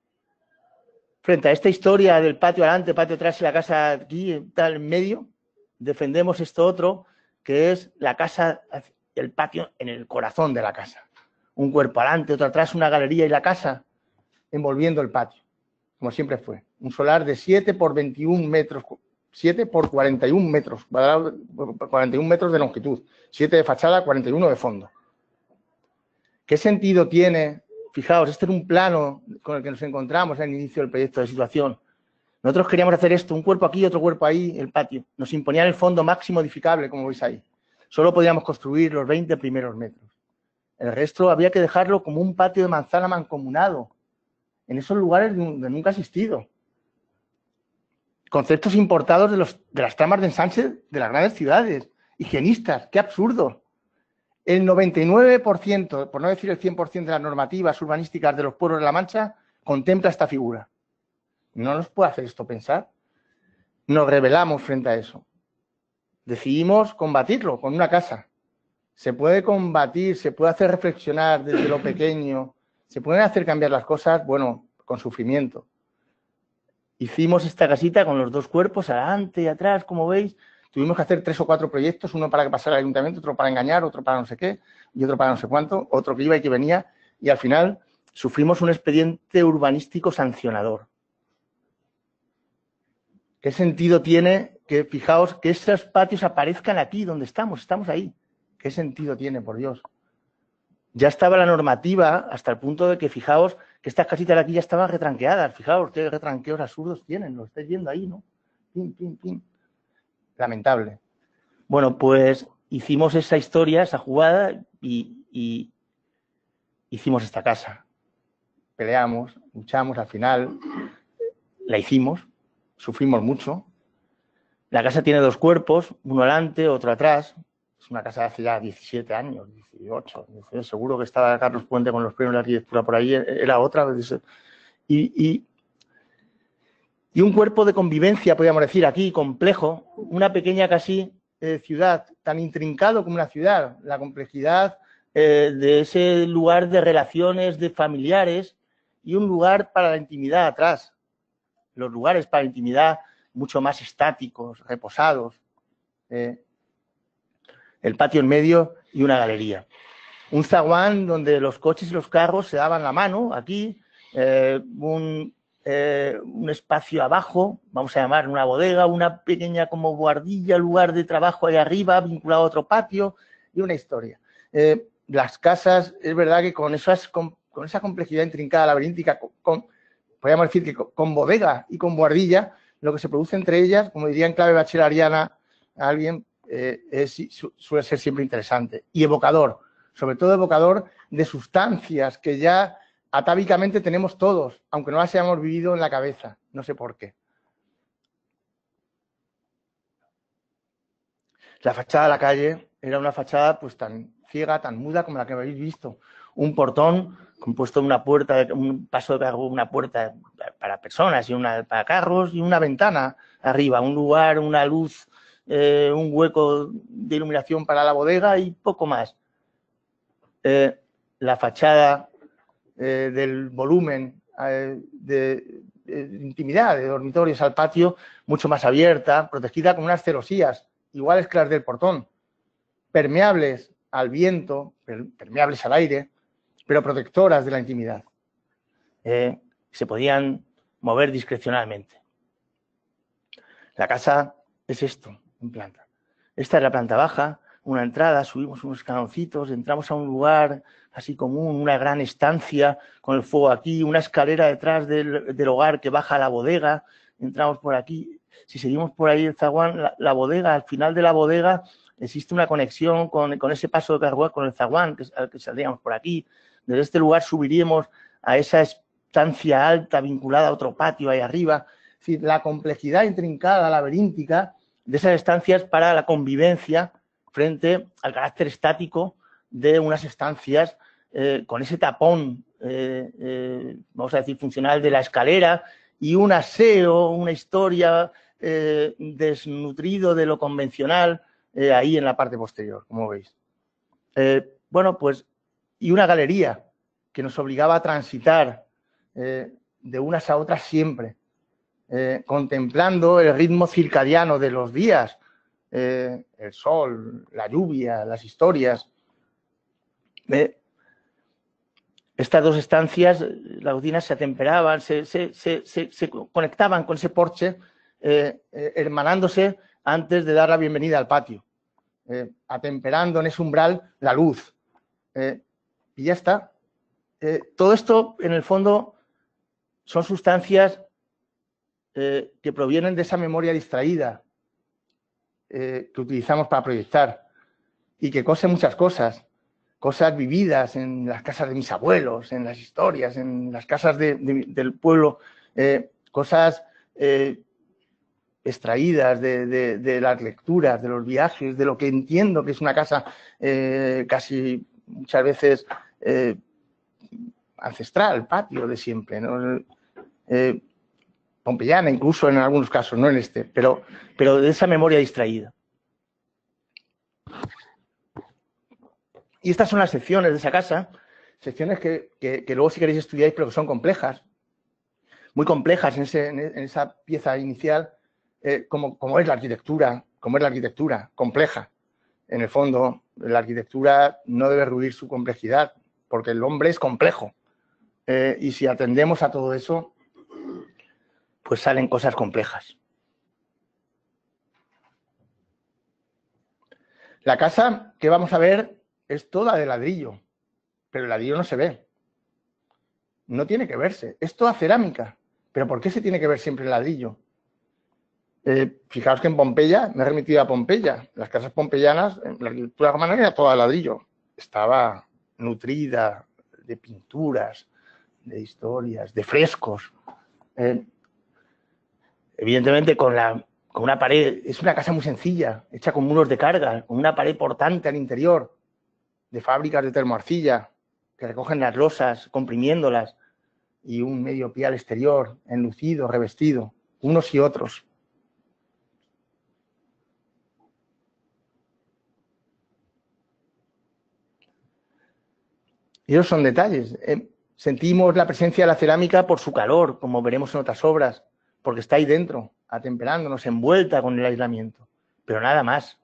Frente a esta historia del patio adelante, patio atrás y la casa aquí, tal, en medio, defendemos esto otro, que es la casa, el patio en el corazón de la casa. Un cuerpo adelante, otro atrás, una galería y la casa envolviendo el patio, como siempre fue. Un solar de siete por veintiún metros, siete por cuarenta y un metros, cuarenta y un metros de longitud, siete de fachada, cuarenta y uno de fondo. ¿Qué sentido tiene? Fijaos, este era un plano con el que nos encontramos al inicio del proyecto de situación. Nosotros queríamos hacer esto, un cuerpo aquí, otro cuerpo ahí, el patio. Nos imponían el fondo máximo edificable, como veis ahí. Solo podíamos construir los veinte primeros metros. El resto había que dejarlo como un patio de manzana mancomunado, en esos lugares donde nunca ha existido. Conceptos importados de, los, de las tramas de ensanche de las grandes ciudades. Higienistas, qué absurdo. El noventa y nueve por ciento, por no decir el cien por ciento de las normativas urbanísticas de los pueblos de La Mancha, contempla esta figura. ¿No nos puede hacer esto pensar? Nos rebelamos frente a eso. Decidimos combatirlo con una casa. Se puede combatir, se puede hacer reflexionar desde lo pequeño, se pueden hacer cambiar las cosas, bueno, con sufrimiento. Hicimos esta casita con los dos cuerpos, adelante y atrás, como veis. Tuvimos que hacer tres o cuatro proyectos, uno para que pasara al ayuntamiento, otro para engañar, otro para no sé qué, y otro para no sé cuánto, otro que iba y que venía, y al final sufrimos un expediente urbanístico sancionador. ¿Qué sentido tiene que, fijaos, que esos patios aparezcan aquí donde estamos? Estamos ahí. ¿Qué sentido tiene, por Dios? Ya estaba la normativa hasta el punto de que, fijaos, que estas casitas de aquí ya estaban retranqueadas. Fijaos qué retranqueos absurdos tienen, lo estáis viendo ahí, ¿no? Pim, pim, pim. Lamentable. Bueno, pues hicimos esa historia, esa jugada y, y hicimos esta casa. Peleamos, luchamos, al final la hicimos, sufrimos mucho. La casa tiene dos cuerpos, uno delante, otro atrás. Es una casa de hace ya diecisiete años, dieciocho, dieciocho. Seguro que estaba Carlos Puente con los premios de arquitectura por ahí, era otra. Y, y, y un cuerpo de convivencia, podríamos decir, aquí, complejo, una pequeña casi eh, ciudad, tan intrincado como una ciudad, la complejidad eh, de ese lugar de relaciones de familiares y un lugar para la intimidad atrás. Los lugares para la intimidad mucho más estáticos, reposados. Eh, el patio en medio y una galería. Un zaguán donde los coches y los carros se daban la mano, aquí, eh, un, eh, un espacio abajo, vamos a llamar una bodega, una pequeña como guardilla, lugar de trabajo ahí arriba, vinculado a otro patio, y una historia. Eh, las casas, es verdad que con, esas, con, con esa complejidad intrincada, laberíntica, con, con, podríamos decir que con, con bodega y con guardilla, lo que se produce entre ellas, como diría en clave bachelariana alguien, Eh, es, su, suele ser siempre interesante y evocador, sobre todo evocador de sustancias que ya atávicamente tenemos todos, aunque no las hayamos vivido en la cabeza, no sé por qué. La fachada de la calle era una fachada pues tan ciega, tan muda como la que habéis visto, un portón compuesto de una puerta, un paso de cargo, una puerta para personas y una para carros y una ventana arriba, un lugar, una luz. Eh, un hueco de iluminación para la bodega y poco más. Eh, la fachada eh, del volumen eh, de, de intimidad de dormitorios al patio, mucho más abierta, protegida con unas celosías, iguales que las del portón, permeables al viento, permeables al aire, pero protectoras de la intimidad. Eh, se podían mover discrecionalmente. La casa es esto. En planta. Esta es la planta baja, una entrada, subimos unos escaloncitos, entramos a un lugar así común, una gran estancia con el fuego aquí, una escalera detrás del, del hogar que baja a la bodega, entramos por aquí. Si seguimos por ahí el zaguán, la, la bodega, al final de la bodega existe una conexión con, con ese paso de carguán, con el zaguán, que, al que saldríamos por aquí. Desde este lugar subiríamos a esa estancia alta vinculada a otro patio ahí arriba. Es decir, la complejidad intrincada, laberíntica, de esas estancias para la convivencia frente al carácter estático de unas estancias eh, con ese tapón, eh, eh, vamos a decir, funcional de la escalera y un aseo, una historia eh, desnutrido de lo convencional eh, ahí en la parte posterior, como veis. Eh, bueno, pues, y una galería que nos obligaba a transitar eh, de unas a otras siempre. Eh, contemplando el ritmo circadiano de los días, eh, el sol, la lluvia, las historias. Eh, estas dos estancias, la cocina, se atemperaban, se, se, se, se, se conectaban con ese porche, eh, eh, hermanándose antes de dar la bienvenida al patio, eh, atemperando en ese umbral la luz. Eh, y ya está. Eh, todo esto, en el fondo, son sustancias eh, que provienen de esa memoria distraída eh, que utilizamos para proyectar y que cose muchas cosas. Cosas vividas en las casas de mis abuelos, en las historias, en las casas de, de, del pueblo, eh, cosas eh, extraídas de, de, de las lecturas, de los viajes, de lo que entiendo que es una casa eh, casi muchas veces eh, ancestral, patio de siempre, ¿no? Eh, pompeyana incluso en algunos casos, no en este, pero, pero de esa memoria distraída. Y estas son las secciones de esa casa, secciones que, que, que luego si queréis estudiáis, pero que son complejas, muy complejas en, ese, en esa pieza inicial, eh, como, como es la arquitectura, como es la arquitectura, compleja. En el fondo, la arquitectura no debe rehuir su complejidad, porque el hombre es complejo. Eh, y si atendemos a todo eso, pues salen cosas complejas. La casa que vamos a ver es toda de ladrillo, pero el ladrillo no se ve. No tiene que verse. Es toda cerámica. ¿Pero por qué se tiene que ver siempre el ladrillo? Eh, fijaos que en Pompeya, me he remitido a Pompeya, las casas pompeyanas, la arquitectura romana era toda de ladrillo. Estaba nutrida de pinturas, de historias, de frescos. Eh, evidentemente con, la, con una pared, es una casa muy sencilla, hecha con muros de carga, con una pared portante al interior, de fábricas de termoarcilla, que recogen las losas, comprimiéndolas, y un medio pie al exterior, enlucido, revestido, unos y otros. Y esos son detalles. Eh, sentimos la presencia de la cerámica por su calor, como veremos en otras obras, porque está ahí dentro, atemperándonos, envuelta con el aislamiento, pero nada más.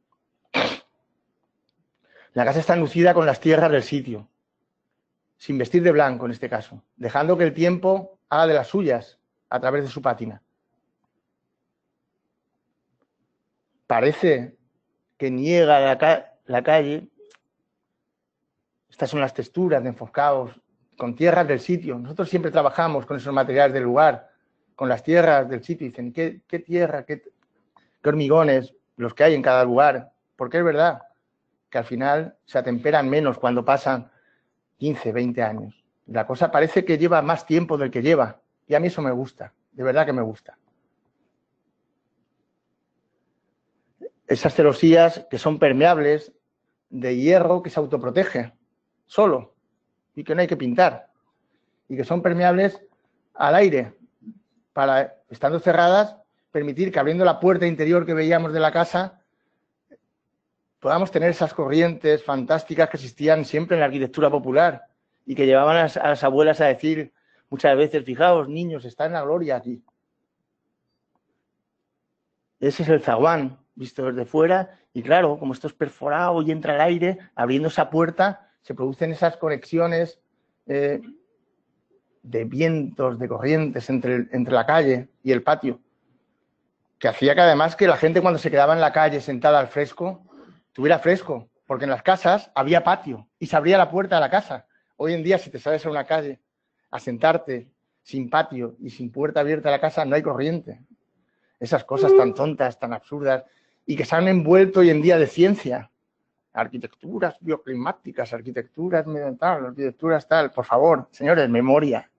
La casa está enlucida con las tierras del sitio, sin vestir de blanco en este caso, dejando que el tiempo haga de las suyas a través de su pátina. Parece que niega la, ca la calle. Estas son las texturas de enfocados con tierras del sitio. Nosotros siempre trabajamos con esos materiales del lugar, con las tierras del sitio. Dicen, ¿qué, qué tierra, qué, qué hormigones los que hay en cada lugar? Porque es verdad que al final se atemperan menos cuando pasan quince, veinte años. La cosa parece que lleva más tiempo del que lleva. Y a mí eso me gusta, de verdad que me gusta. Esas celosías que son permeables, de hierro que se autoprotege solo y que no hay que pintar. Y que son permeables al aire para, estando cerradas, permitir que abriendo la puerta interior que veíamos de la casa podamos tener esas corrientes fantásticas que existían siempre en la arquitectura popular y que llevaban a las, a las abuelas a decir muchas veces, fijaos, niños, está en la gloria aquí. Ese es el zaguán, visto desde fuera, y claro, como esto es perforado y entra el aire, abriendo esa puerta, se producen esas conexiones eh, de vientos, de corrientes entre, entre la calle y el patio, que hacía que además que la gente cuando se quedaba en la calle sentada al fresco, tuviera fresco, porque en las casas había patio y se abría la puerta de la casa. Hoy en día, si te sales a una calle a sentarte sin patio y sin puerta abierta a la casa, no hay corriente. Esas cosas tan tontas, tan absurdas, y que se han envuelto hoy en día de ciencia. Arquitecturas bioclimáticas, arquitecturas medioambientales, arquitecturas tal. Por favor, señores, memoria.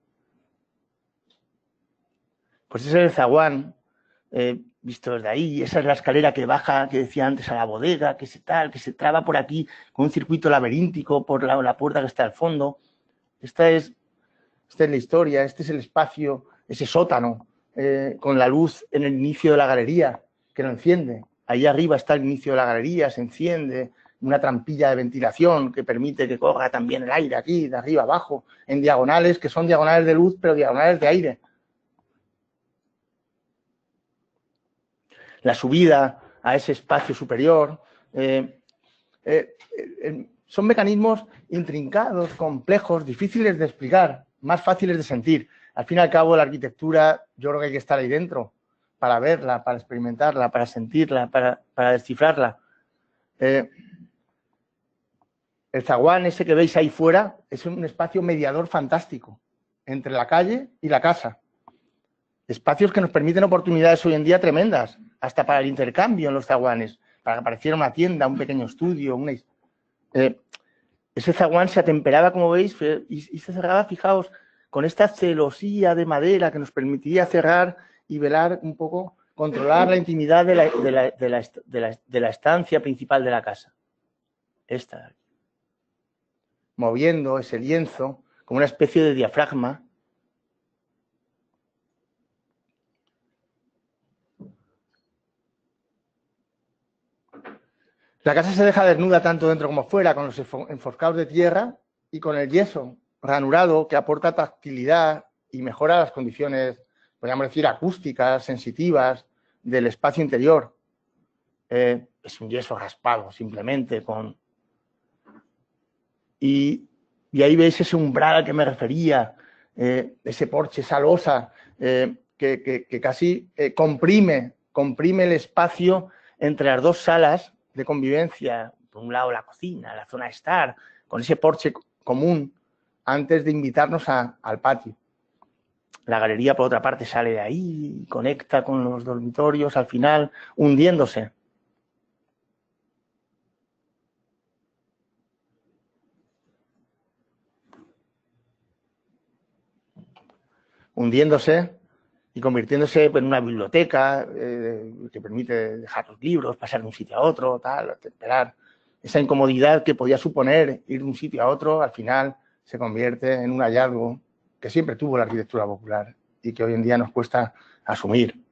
Pues ese es el zaguán, eh, visto desde ahí. Esa es la escalera que baja, que decía antes, a la bodega, que se tal, que se traba por aquí, con un circuito laberíntico por la, la puerta que está al fondo. Esta es, esta es la historia, este es el espacio, ese sótano, Eh, con la luz en el inicio de la galería, que lo enciende. Ahí arriba está el inicio de la galería, se enciende una trampilla de ventilación que permite que corra también el aire aquí, de arriba abajo, en diagonales, que son diagonales de luz, pero diagonales de aire. La subida a ese espacio superior. Eh, eh, eh, son mecanismos intrincados, complejos, difíciles de explicar, más fáciles de sentir. Al fin y al cabo, la arquitectura, yo creo que hay que estar ahí dentro para verla, para experimentarla, para sentirla, para, para descifrarla. Eh, el zaguán ese que veis ahí fuera es un espacio mediador fantástico entre la calle y la casa. Espacios que nos permiten oportunidades hoy en día tremendas, hasta para el intercambio en los zaguanes, para que apareciera una tienda, un pequeño estudio. Una... Eh, ese zaguán se atemperaba, como veis, y, y se cerraba, fijaos, con esta celosía de madera que nos permitía cerrar y velar un poco, controlar la intimidad de la, de la, de la, de la, de la estancia principal de la casa. Esta de aquí. Moviendo ese lienzo como una especie de diafragma. La casa se deja desnuda tanto dentro como fuera, con los enforcados de tierra y con el yeso ranurado que aporta tactilidad y mejora las condiciones, podríamos decir, acústicas, sensitivas del espacio interior. Eh, es un yeso raspado, simplemente, con... Y, y ahí veis ese umbral al que me refería, eh, ese porche, esa losa, eh, que, que, que casi eh, comprime, comprime el espacio entre las dos salas de convivencia, por un lado la cocina, la zona de estar, con ese porche común, antes de invitarnos a, al patio. La galería, por otra parte, sale de ahí, conecta con los dormitorios, al final, hundiéndose. Hundiéndose y convirtiéndose en una biblioteca eh, que permite dejar los libros, pasar de un sitio a otro, tal, esperar. Esa incomodidad que podía suponer ir de un sitio a otro, al final se convierte en un hallazgo que siempre tuvo la arquitectura popular y que hoy en día nos cuesta asumir.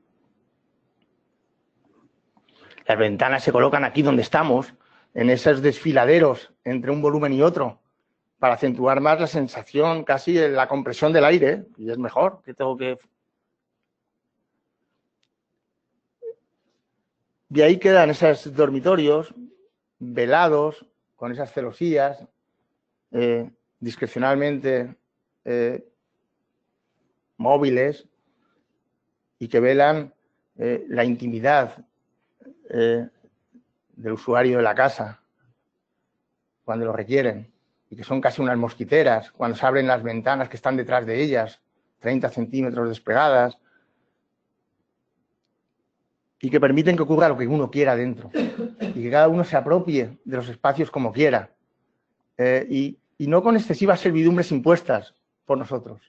Las ventanas se colocan aquí donde estamos, en esos desfiladeros entre un volumen y otro, para acentuar más la sensación, casi la compresión del aire, y es mejor que tengo que... De ahí quedan esos dormitorios velados, con esas celosías, eh, discrecionalmente eh, móviles, y que velan eh, la intimidad eh, del usuario de la casa cuando lo requieren, y que son casi unas mosquiteras cuando se abren las ventanas que están detrás de ellas, treinta centímetros despegadas, y que permiten que ocurra lo que uno quiera dentro y que cada uno se apropie de los espacios como quiera, eh, y, y no con excesivas servidumbres impuestas por nosotros.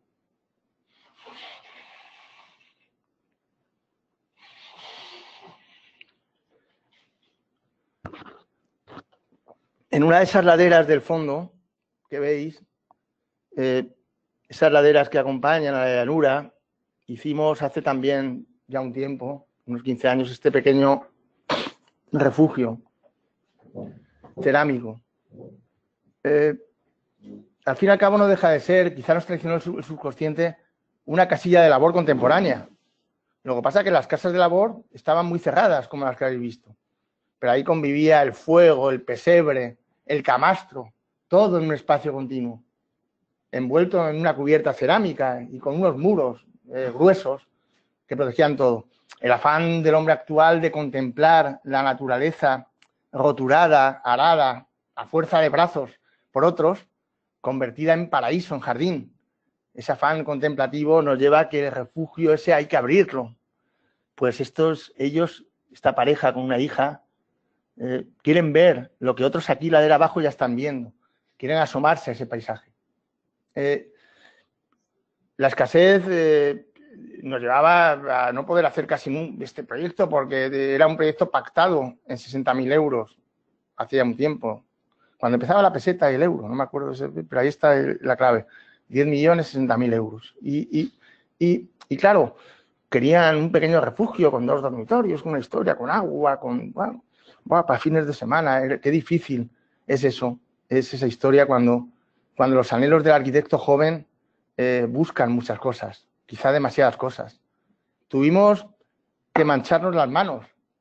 En una de esas laderas del fondo que veis, eh, esas laderas que acompañan a la llanura, hicimos hace también ya un tiempo, unos quince años, este pequeño refugio cerámico. Eh, al fin y al cabo no deja de ser, quizá nos traicionó el subconsciente, una casilla de labor contemporánea. Lo que pasa es que las casas de labor estaban muy cerradas, como las que habéis visto. Pero ahí convivía el fuego, el pesebre, el camastro, todo en un espacio continuo, envuelto en una cubierta cerámica y con unos muros eh, gruesos que protegían todo. El afán del hombre actual de contemplar la naturaleza roturada, arada, a fuerza de brazos por otros, convertida en paraíso, en jardín. Ese afán contemplativo nos lleva a que el refugio ese hay que abrirlo. Pues estos, ellos, esta pareja con una hija, eh, quieren ver lo que otros aquí ladera abajo ya están viendo. Quieren asomarse a ese paisaje. Eh, la escasez eh, nos llevaba a no poder hacer casi este proyecto porque era un proyecto pactado en sesenta mil euros hacía un tiempo. Cuando empezaba la peseta y el euro, no me acuerdo, pero ahí está la clave. diez millones, sesenta mil euros. Y, y, y, y claro, querían un pequeño refugio con dos dormitorios, con una historia, con agua, con... Bueno, bueno, para fines de semana. Qué difícil es eso, es esa historia cuando, cuando los anhelos del arquitecto joven eh, buscan muchas cosas, quizá demasiadas cosas. Tuvimos que mancharnos las manos,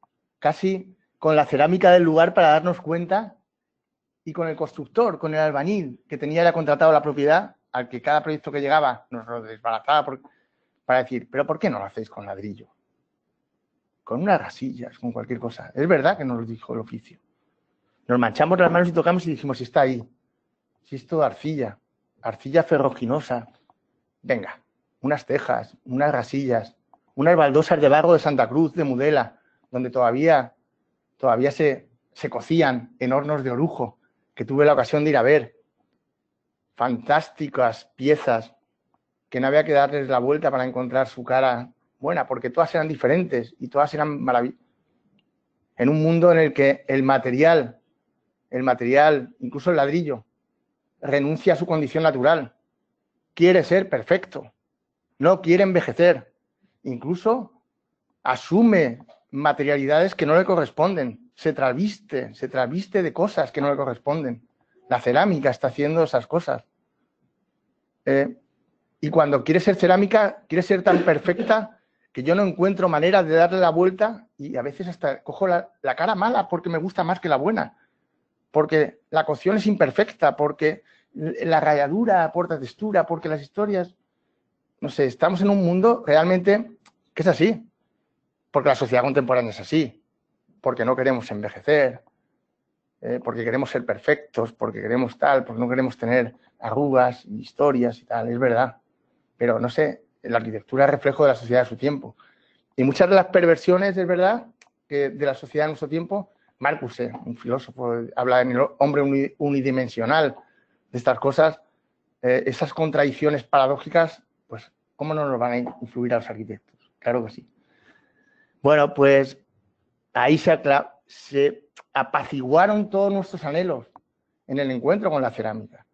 casi con la cerámica del lugar para darnos cuenta, y con el constructor, con el albañil que tenía ya contratado la propiedad, al que cada proyecto que llegaba nos lo desbarataba por, para decir, pero ¿por qué no lo hacéis con ladrillo? Con unas rasillas, con cualquier cosa. Es verdad que nos lo dijo el oficio. Nos manchamos las manos y tocamos y dijimos, si está ahí, si es todo arcilla, arcilla ferruginosa. Venga, unas tejas, unas rasillas, unas baldosas de barro de Santa Cruz, de Mudela, donde todavía, todavía se, se cocían en hornos de orujo, que tuve la ocasión de ir a ver. Fantásticas piezas que no había que darles la vuelta para encontrar su cara buena, porque todas eran diferentes y todas eran maravillosas. En un mundo en el que el material, el material, incluso el ladrillo, renuncia a su condición natural, quiere ser perfecto, no quiere envejecer, incluso asume materialidades que no le corresponden, se traviste, se traviste de cosas que no le corresponden. La cerámica está haciendo esas cosas. Eh, y cuando quiere ser cerámica, quiere ser tan perfecta que yo no encuentro manera de darle la vuelta y a veces hasta cojo la, la cara mala porque me gusta más que la buena. Porque la cocción es imperfecta, porque la ralladura aporta textura, porque las historias... No sé, estamos en un mundo realmente que es así. Porque la sociedad contemporánea es así. Porque no queremos envejecer, eh, porque queremos ser perfectos, porque queremos tal, porque no queremos tener arrugas, historias y tal, es verdad. Pero no sé, la arquitectura es reflejo de la sociedad de su tiempo. Y muchas de las perversiones, es verdad, que de la sociedad de nuestro tiempo, Marcuse, un filósofo, habla en el hombre unidimensional de estas cosas, eh, esas contradicciones paradójicas, pues, ¿cómo no nos van a influir a los arquitectos? Claro que sí. Bueno, pues ahí se, se apaciguaron todos nuestros anhelos en el encuentro con la cerámica.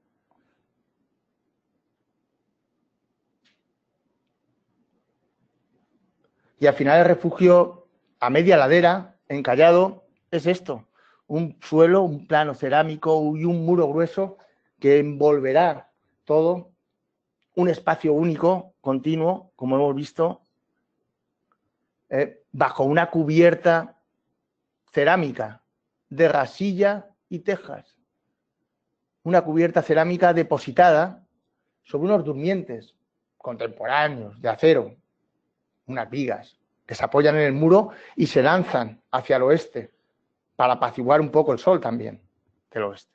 Y al final el refugio a media ladera, encallado, es esto, un suelo, un plano cerámico y un muro grueso que envolverá todo, un espacio único, continuo, como hemos visto, eh, bajo una cubierta cerámica de rasilla y tejas. Una cubierta cerámica depositada sobre unos durmientes contemporáneos de acero, unas vigas que se apoyan en el muro y se lanzan hacia el oeste para apaciguar un poco el sol también del oeste.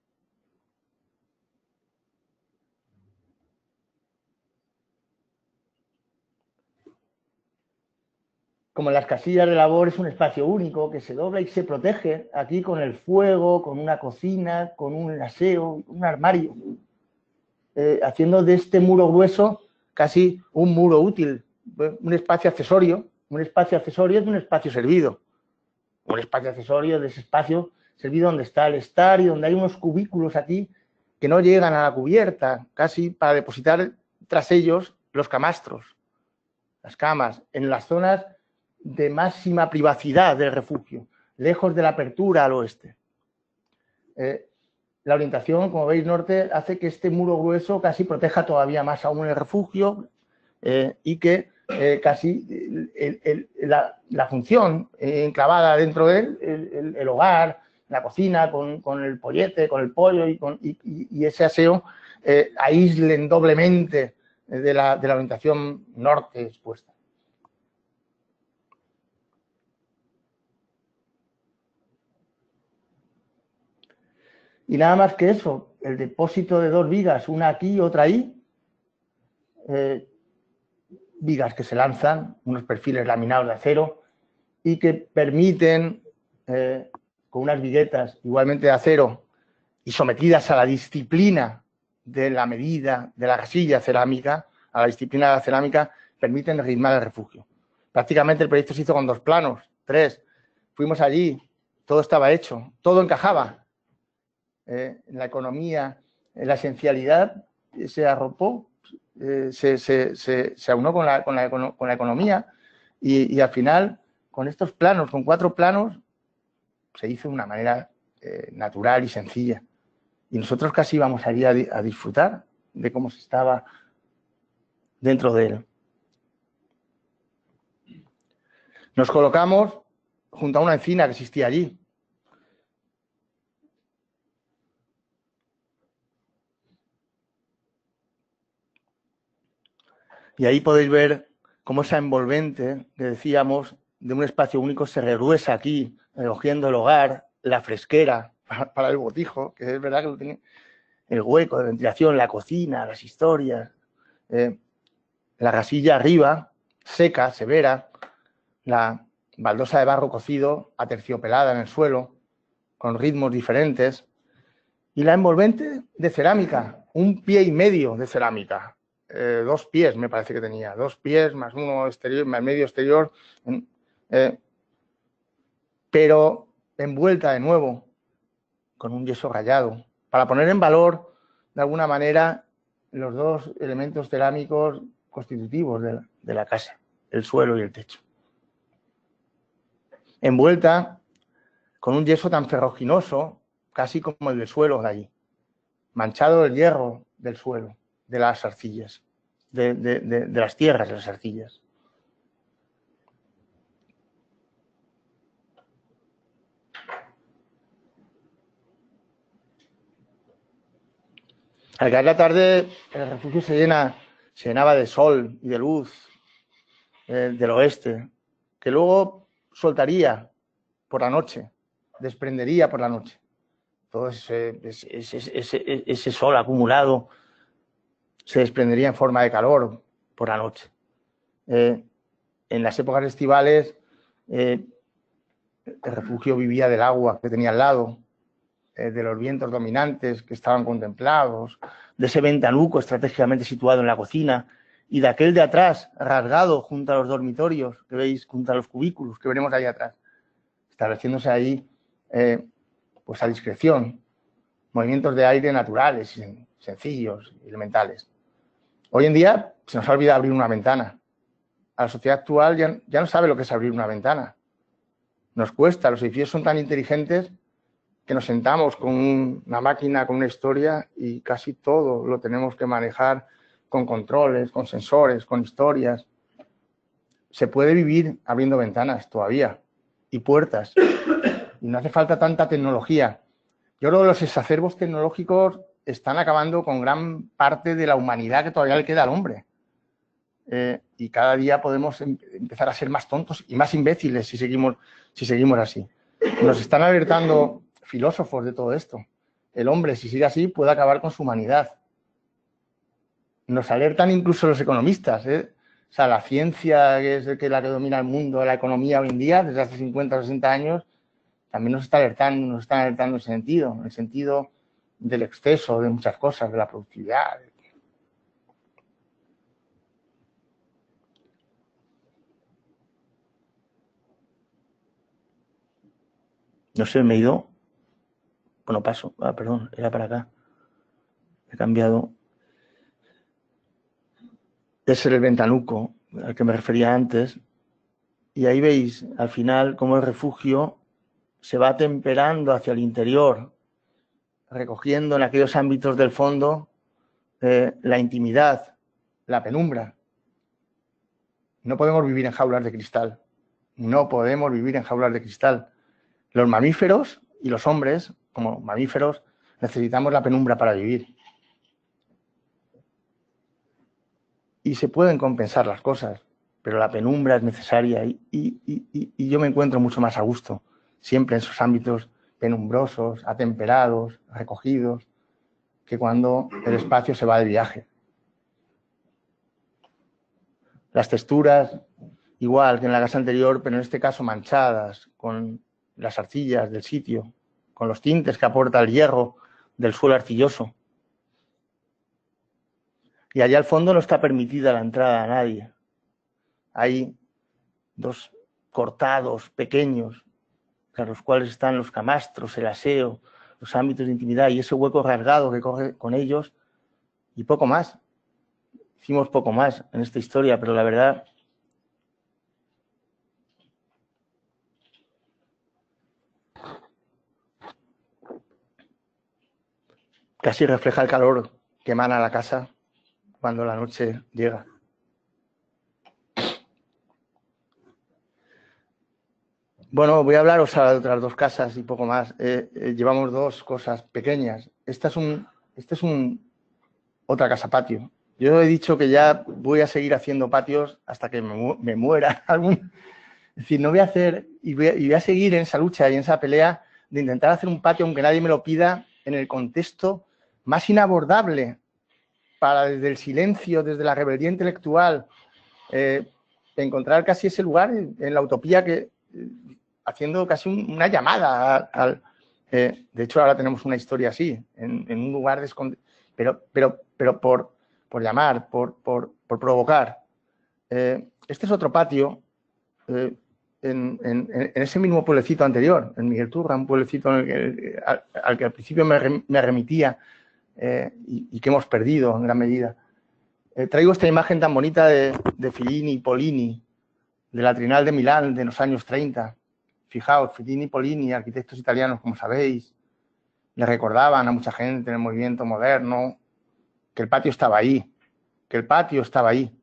Como las casillas de labor es un espacio único que se dobla y se protege aquí con el fuego, con una cocina, con un aseo, un armario, eh, haciendo de este muro grueso casi un muro útil, un espacio accesorio. Un espacio accesorio es un espacio servido. Un espacio accesorio de ese espacio servido donde está el estar y donde hay unos cubículos aquí que no llegan a la cubierta, casi para depositar tras ellos los camastros, las camas, en las zonas de máxima privacidad del refugio, lejos de la apertura al oeste. Eh, la orientación, como veis, norte, hace que este muro grueso casi proteja todavía más aún el refugio eh, y que eh, casi el, el, la, la función eh, enclavada dentro de él, el, el, el hogar, la cocina, con, con el pollete, con el pollo y, con, y, y ese aseo, eh, aíslen doblemente de la, de la orientación norte expuesta. Y nada más que eso, el depósito de dos vigas, una aquí y otra ahí, eh, vigas que se lanzan, unos perfiles laminados de acero y que permiten, eh, con unas viguetas igualmente de acero y sometidas a la disciplina de la medida de la casilla cerámica, a la disciplina de la cerámica, permiten ritmar el refugio. Prácticamente el proyecto se hizo con dos planos, tres. Fuimos allí, todo estaba hecho, todo encajaba. Eh, la economía, eh, la esencialidad eh, se arropó, eh, se, se, se, se aunó con la, con la, con la economía y, y al final, con estos planos, con cuatro planos, se hizo de una manera eh, natural y sencilla. Y nosotros casi íbamos allí a, a disfrutar de cómo se estaba dentro de él. Nos colocamos junto a una encina que existía allí. Y ahí podéis ver cómo esa envolvente que decíamos de un espacio único se regruesa aquí, recogiendo el hogar, la fresquera para, para el botijo, que es verdad que lo tenía, el hueco de ventilación, la cocina, las historias, eh, la gasilla arriba, seca, severa, la baldosa de barro cocido, aterciopelada en el suelo, con ritmos diferentes, y la envolvente de cerámica, un pie y medio de cerámica. Eh, dos pies me parece que tenía, dos pies más uno exterior, más medio exterior, eh, pero envuelta de nuevo con un yeso rayado, para poner en valor de alguna manera los dos elementos cerámicos constitutivos de la, de la casa, el suelo y el techo. Envuelta con un yeso tan ferruginoso, casi como el del suelo de allí, manchado del hierro del suelo, de las arcillas, de, de, de, de las tierras de las arcillas. Al caer la tarde, el refugio se, llena, se llenaba de sol y de luz eh, del oeste, que luego soltaría por la noche, desprendería por la noche. Todo ese, ese, ese, ese, ese sol acumulado se desprendería en forma de calor por la noche. Eh, en las épocas estivales, eh, el refugio vivía del agua que tenía al lado, eh, de los vientos dominantes que estaban contemplados, de ese ventanuco estratégicamente situado en la cocina y de aquel de atrás, rasgado junto a los dormitorios, que veis, junto a los cubículos que veremos ahí atrás, estableciéndose ahí eh, pues a discreción, movimientos de aire naturales, sencillos, elementales. Hoy en día se nos ha olvidado abrir una ventana. A la sociedad actual ya, ya no sabe lo que es abrir una ventana. Nos cuesta, los edificios son tan inteligentes que nos sentamos con una máquina, con una historia y casi todo lo tenemos que manejar con controles, con sensores, con historias. Se puede vivir abriendo ventanas todavía y puertas y no hace falta tanta tecnología. Yo creo que los exacerbos tecnológicos están acabando con gran parte de la humanidad que todavía le queda al hombre. Eh, y cada día podemos em empezar a ser más tontos y más imbéciles si seguimos, si seguimos así. Nos están alertando filósofos de todo esto. El hombre, si sigue así, puede acabar con su humanidad. Nos alertan incluso los economistas, ¿eh? O sea, la ciencia, que es que la que domina el mundo, la economía hoy en día, desde hace cincuenta o sesenta años, también nos está alertando, nos están alertando en ese sentido, en el sentido del exceso de muchas cosas, de la productividad. No sé, me he ido. Bueno, paso. Ah, perdón, era para acá. He cambiado. Ese es el ventanuco al que me refería antes. Y ahí veis, al final, cómo el refugio se va temperando hacia el interior, recogiendo en aquellos ámbitos del fondo eh, la intimidad, la penumbra. No podemos vivir en jaulas de cristal. No podemos vivir en jaulas de cristal. Los mamíferos y los hombres, como mamíferos, necesitamos la penumbra para vivir. Y se pueden compensar las cosas, pero la penumbra es necesaria y, y, y, y yo me encuentro mucho más a gusto, siempre en esos ámbitos penumbrosos, atemperados, recogidos, que cuando el espacio se va de viaje. Las texturas, igual que en la casa anterior, pero en este caso manchadas, con las arcillas del sitio, con los tintes que aporta el hierro del suelo arcilloso. Y allá al fondo no está permitida la entrada a nadie. Hay dos cortados pequeños, a los cuales están los camastros, el aseo, los ámbitos de intimidad y ese hueco rasgado que corre con ellos y poco más. Hicimos poco más en esta historia, pero la verdad casi refleja el calor que emana la casa cuando la noche llega. Bueno, voy a hablaros ahora de otras dos casas y poco más. Eh, eh, llevamos dos cosas pequeñas. Esta es un, esta es un, otra casa patio. Yo he dicho que ya voy a seguir haciendo patios hasta que me, mu me muera algún. Es decir, no voy a hacer y voy a, y voy a seguir en esa lucha y en esa pelea de intentar hacer un patio, aunque nadie me lo pida, en el contexto más inabordable para desde el silencio, desde la rebeldía intelectual, eh, encontrar casi ese lugar en, en la utopía que eh, haciendo casi un, una llamada al... Eh, de hecho, ahora tenemos una historia así, en, en un lugar de escond... pero, pero, pero por, por llamar, por, por, por provocar. Eh, este es otro patio eh, en, en, en ese mismo pueblecito anterior, en Miguel Turra, un pueblecito en el que, al, al que al principio me, me remitía eh, y, y que hemos perdido en gran medida. Eh, traigo esta imagen tan bonita de, de Fellini y Pollini, de la Trienal de Milán de los años treinta. Fijaos, Fellini y Pollini, arquitectos italianos, como sabéis, le recordaban a mucha gente en el movimiento moderno que el patio estaba ahí, que el patio estaba ahí.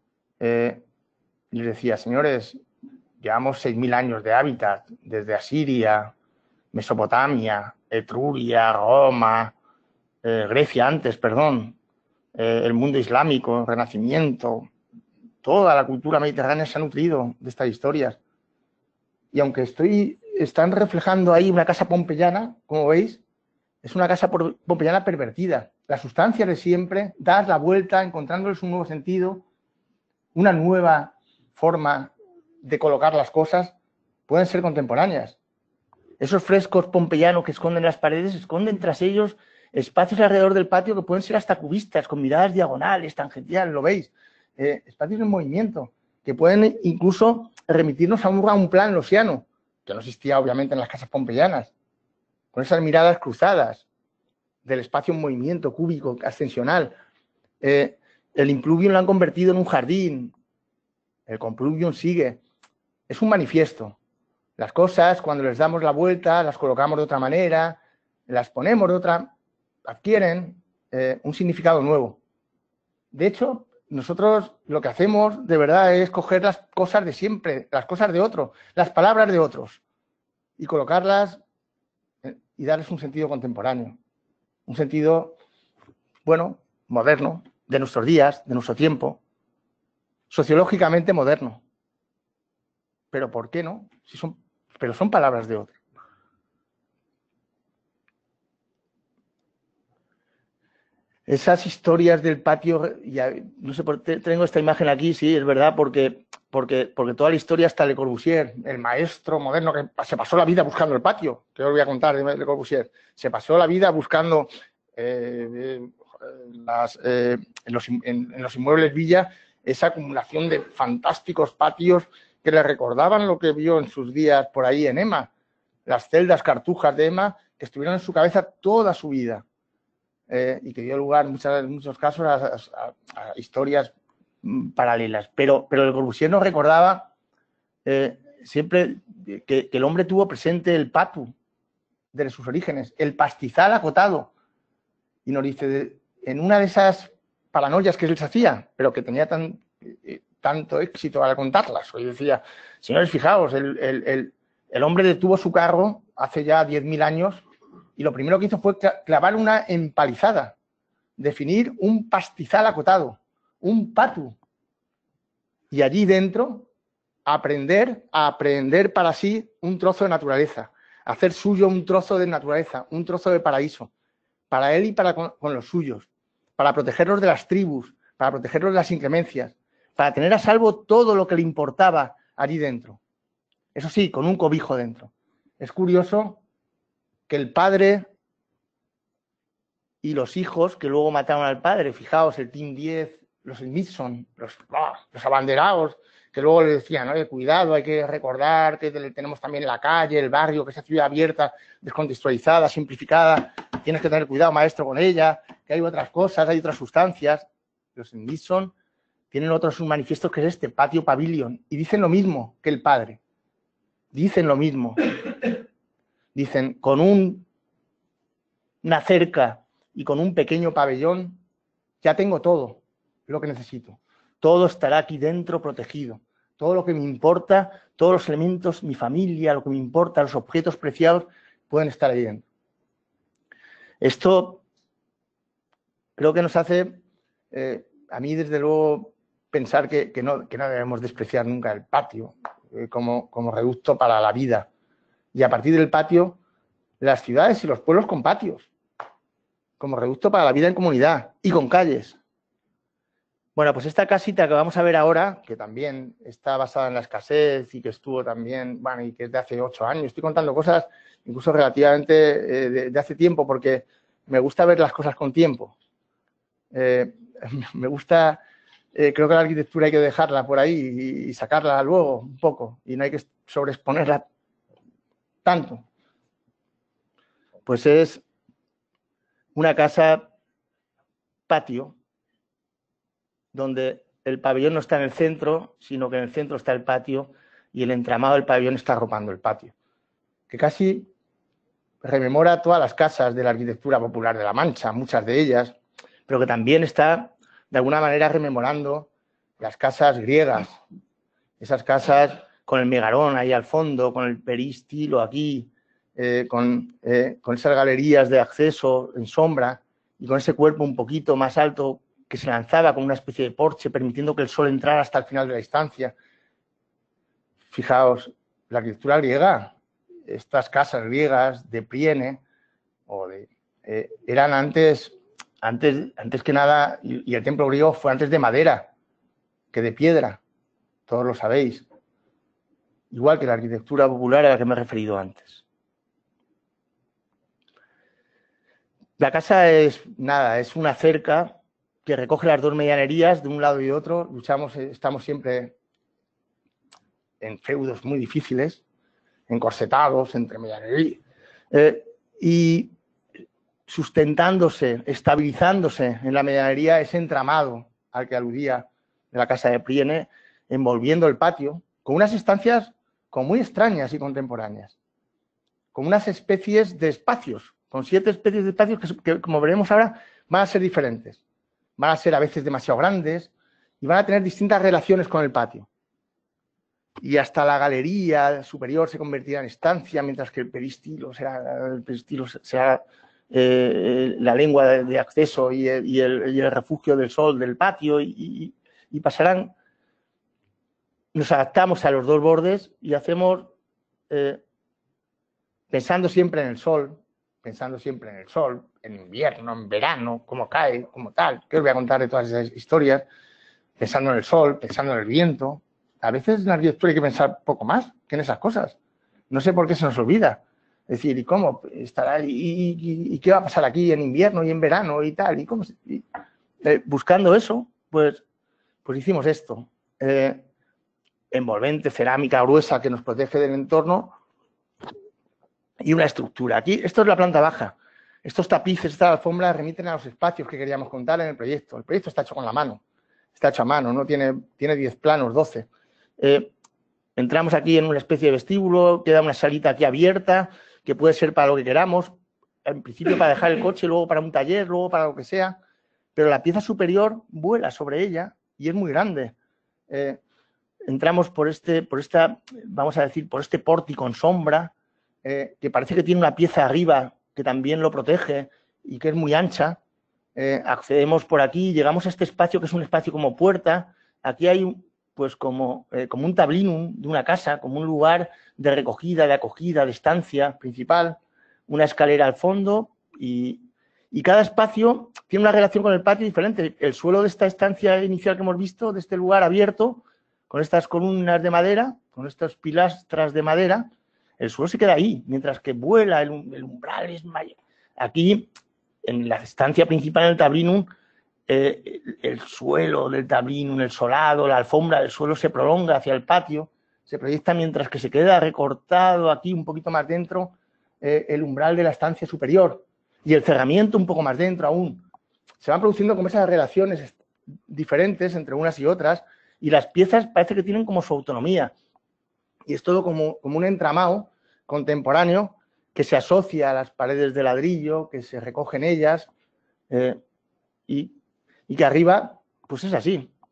Eh, y les decía, señores, llevamos seis mil años de hábitat, desde Asiria, Mesopotamia, Etruria, Roma, eh, Grecia antes, perdón, eh, el mundo islámico, el Renacimiento, toda la cultura mediterránea se ha nutrido de estas historias. Y aunque estoy, están reflejando ahí una casa pompeyana, como veis, es una casa pompeyana pervertida. La sustancia de siempre, das la vuelta, encontrándoles un nuevo sentido, una nueva forma de colocar las cosas, pueden ser contemporáneas. Esos frescos pompeyanos que esconden las paredes, esconden tras ellos espacios alrededor del patio que pueden ser hasta cubistas, con miradas diagonales, tangenciales, lo veis. Eh, espacios en movimiento, que pueden incluso remitirnos a un, a un plan losiano, que no existía obviamente en las casas pompeyanas, con esas miradas cruzadas del espacio en movimiento, cúbico, ascensional. Eh, el impluvium lo han convertido en un jardín, el compluvium sigue. Es un manifiesto. Las cosas, cuando les damos la vuelta, las colocamos de otra manera, las ponemos de otra, adquieren eh, un significado nuevo. De hecho, nosotros lo que hacemos de verdad es coger las cosas de siempre, las cosas de otro, las palabras de otros, y colocarlas y darles un sentido contemporáneo, un sentido, bueno, moderno, de nuestros días, de nuestro tiempo, sociológicamente moderno. Pero ¿por qué no? Si son, pero son palabras de otro. Esas historias del patio, ya, no sé por qué tengo esta imagen aquí, sí, es verdad, porque, porque, porque toda la historia está Le Corbusier, el maestro moderno que se pasó la vida buscando el patio, que os voy a contar de Le Corbusier, se pasó la vida buscando eh, eh, las, eh, en, los, en, en los inmuebles Villa esa acumulación de fantásticos patios que le recordaban lo que vio en sus días por ahí en Ema, las celdas cartujas de Ema que estuvieron en su cabeza toda su vida. Eh, y que dio lugar en, muchas, en muchos casos a, a, a historias paralelas. Pero, pero Le Corbusier nos recordaba eh, siempre que, que el hombre tuvo presente el patu de sus orígenes, el pastizal acotado. Y nos dice, de, en una de esas paranoias que él se hacía, pero que tenía tan, eh, tanto éxito al contarlas. Hoy decía, señores, fijaos, el, el, el, el hombre detuvo su carro hace ya diez mil años y lo primero que hizo fue clavar una empalizada, definir un pastizal acotado, un patu. Y allí dentro, aprender a aprender para sí un trozo de naturaleza, hacer suyo un trozo de naturaleza, un trozo de paraíso, para él y para con, con los suyos, para protegerlos de las tribus, para protegerlos de las inclemencias, para tener a salvo todo lo que le importaba allí dentro. Eso sí, con un cobijo dentro. Es curioso que el padre y los hijos que luego mataron al padre, fijaos, el Team diez, los Smithson, los, oh, los abanderados, que luego le decían, oye, cuidado, hay que recordar que tenemos también la calle, el barrio, que esa ciudad abierta, descontextualizada, simplificada, tienes que tener cuidado, maestro, con ella, que hay otras cosas, hay otras sustancias. Los Smithson tienen otros manifiestos que es este, Patio Pavilion, y dicen lo mismo que el padre. Dicen lo mismo. Dicen, con un, una cerca y con un pequeño pabellón, ya tengo todo lo que necesito. Todo estará aquí dentro protegido. todo lo que me importa, todos los elementos, mi familia, lo que me importa, los objetos preciados, pueden estar ahí dentro. Esto creo que nos hace, eh, a mí desde luego, pensar que, que, no, que no debemos despreciar nunca el patio eh, como, como reducto para la vida. Y a partir del patio, las ciudades y los pueblos con patios, como reducto para la vida en comunidad y con calles. Bueno, pues esta casita que vamos a ver ahora, que también está basada en la escasez y que estuvo también, bueno, y que es de hace ocho años. Estoy contando cosas incluso relativamente eh, de, de hace tiempo porque me gusta ver las cosas con tiempo. Eh, me gusta, eh, creo que la arquitectura hay que dejarla por ahí y, y sacarla luego un poco y no hay que sobreexponerla tanto. Pues es una casa patio donde el pabellón no está en el centro, sino que en el centro está el patio y el entramado del pabellón está arropando el patio, que casi rememora todas las casas de la arquitectura popular de La Mancha, muchas de ellas, pero que también está, de alguna manera, rememorando las casas griegas, esas casas con el megarón ahí al fondo, con el peristilo aquí, eh, con, eh, con esas galerías de acceso en sombra y con ese cuerpo un poquito más alto que se lanzaba con una especie de porche, permitiendo que el sol entrara hasta el final de la estancia. Fijaos, la arquitectura griega, estas casas griegas de Priene, o de, eh, eran antes, antes, antes que nada, y, y el templo griego fue antes de madera que de piedra, todos lo sabéis. Igual que la arquitectura popular a la que me he referido antes. La casa es, nada, es una cerca que recoge las dos medianerías de un lado y de otro. Luchamos, estamos siempre en feudos muy difíciles, encorsetados entre medianerías, eh, y sustentándose, estabilizándose en la medianería ese entramado al que aludía de la casa de Priene, envolviendo el patio, con unas estancias como muy extrañas y contemporáneas, con unas especies de espacios, con siete especies de espacios que, que, como veremos ahora, van a ser diferentes. Van a ser a veces demasiado grandes y van a tener distintas relaciones con el patio. Y hasta la galería superior se convertirá en estancia, mientras que el peristilo será, el peristilo será eh, la lengua de, de acceso y el, y, el, y el refugio del sol del patio y, y, y pasarán. Nos adaptamos a los dos bordes y hacemos, eh, pensando siempre en el sol, pensando siempre en el sol, en invierno, en verano, cómo cae, cómo tal. ¿Qué os voy a contar de todas esas historias? Pensando en el sol, pensando en el viento. A veces en la arquitectura hay que pensar poco más que en esas cosas. No sé por qué se nos olvida. Es decir, ¿y cómo estará? ¿Y, y, y qué va a pasar aquí en invierno y en verano y tal? ¿Y cómo se, y, eh, buscando eso, pues, pues hicimos esto. Eh, envolvente, cerámica gruesa que nos protege del entorno y una estructura. Aquí, esto es la planta baja. Estos tapices, esta alfombra remiten a los espacios que queríamos contar en el proyecto. El proyecto está hecho con la mano, está hecho a mano, no tiene, tiene diez planos, doce. Eh, entramos aquí en una especie de vestíbulo, queda una salita aquí abierta, que puede ser para lo que queramos, en principio para dejar el coche, luego para un taller, luego para lo que sea, pero la pieza superior vuela sobre ella y es muy grande. Eh, entramos por este, por esta, vamos a decir, por este pórtico en sombra, eh, que parece que tiene una pieza arriba que también lo protege y que es muy ancha. Eh, accedemos por aquí, llegamos a este espacio que es un espacio como puerta. Aquí hay pues como, eh, como un tablinum de una casa, como un lugar de recogida, de acogida, de estancia principal, una escalera al fondo y, y cada espacio tiene una relación con el patio diferente. El suelo de esta estancia inicial que hemos visto, de este lugar abierto, con estas columnas de madera, con estas pilastras de madera, el suelo se queda ahí, mientras que vuela, el, el umbral es mayor. Aquí, en la estancia principal del tablinum, eh, el, el suelo del tablinum, el solado, la alfombra del suelo se prolonga hacia el patio, se proyecta mientras que se queda recortado aquí un poquito más dentro eh, el umbral de la estancia superior y el cerramiento un poco más dentro aún. Se van produciendo como esas relaciones diferentes entre unas y otras y las piezas parece que tienen como su autonomía. Y es todo como, como un entramado contemporáneo que se asocia a las paredes de ladrillo, que se recogen ellas eh, y, y que arriba, pues es así.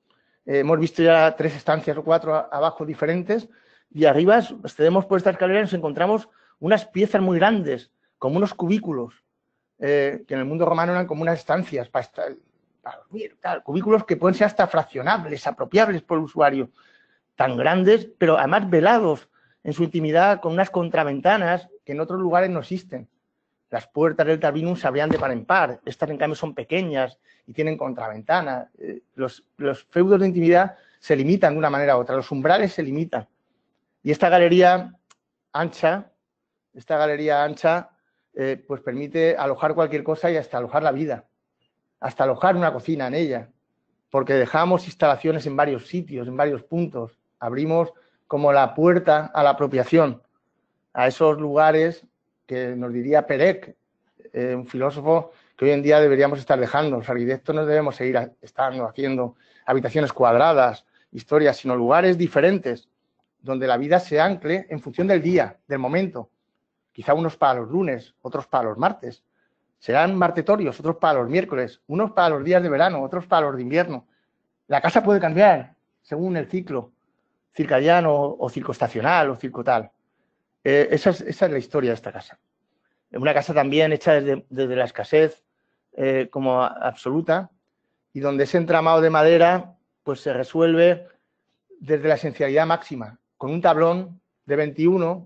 Eh, hemos visto ya tres estancias o cuatro a, abajo diferentes y arriba accedemos por esta escalera y nos encontramos unas piezas muy grandes, como unos cubículos, eh, que en el mundo romano eran como unas estancias para, estar, para dormir, tal, cubículos que pueden ser hasta fraccionables, apropiables por el usuario, tan grandes, pero además velados en su intimidad con unas contraventanas que en otros lugares no existen. Las puertas del Tablinum se abrían de par en par, estas en cambio son pequeñas y tienen contraventanas. Eh, los, los feudos de intimidad se limitan de una manera u otra, los umbrales se limitan. Y esta galería ancha, esta galería ancha, eh, pues permite alojar cualquier cosa y hasta alojar la vida, hasta alojar una cocina en ella, porque dejamos instalaciones en varios sitios, en varios puntos. Abrimos como la puerta a la apropiación, a esos lugares que nos diría Perec, eh, un filósofo que hoy en día deberíamos estar dejando. Los arquitectos no debemos seguir a, estando haciendo habitaciones cuadradas, historias, sino lugares diferentes, donde la vida se ancle en función del día, del momento. Quizá unos para los lunes, otros para los martes. Serán martetorios, otros para los miércoles, unos para los días de verano, otros para los de invierno. La casa puede cambiar según el ciclo circadiano o circoestacional o circotal. Eh, esa, es, esa es la historia de esta casa. Una casa también hecha desde, desde la escasez eh, como absoluta y donde ese entramado de madera pues se resuelve desde la esencialidad máxima, con un tablón de veintiuno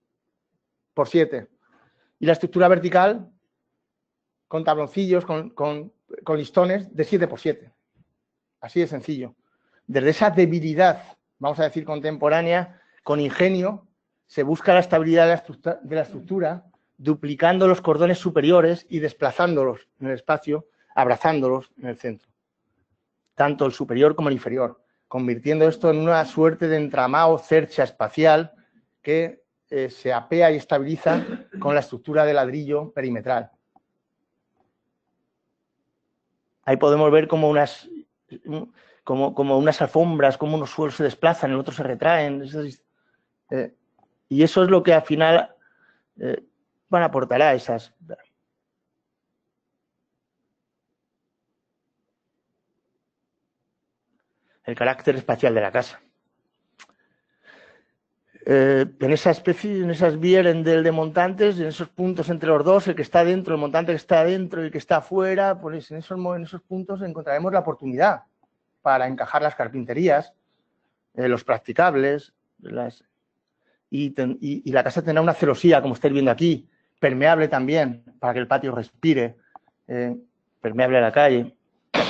por siete y la estructura vertical con tabloncillos, con, con, con listones de siete por siete. Así de sencillo. Desde esa debilidad, vamos a decir contemporánea, con ingenio, se busca la estabilidad de la estructura, de la estructura duplicando los cordones superiores y desplazándolos en el espacio, abrazándolos en el centro. Tanto el superior como el inferior, convirtiendo esto en una suerte de entramado cercha espacial que eh, se apea y estabiliza con la estructura de ladrillo perimetral. Ahí podemos ver como unas, como, como unas alfombras, como unos suelos se desplazan, en otros se retraen. Eh, y eso es lo que al final eh, van a aportar a esas. El carácter espacial de la casa. Eh, en esa especie, en esas vías del de montantes, en esos puntos entre los dos, el que está dentro, el montante que está dentro y el que está afuera, pues en esos, en esos puntos encontraremos la oportunidad para encajar las carpinterías, eh, los practicables, las, y, ten, y, y la casa tendrá una celosía, como estáis viendo aquí, permeable también, para que el patio respire, eh, permeable a la calle.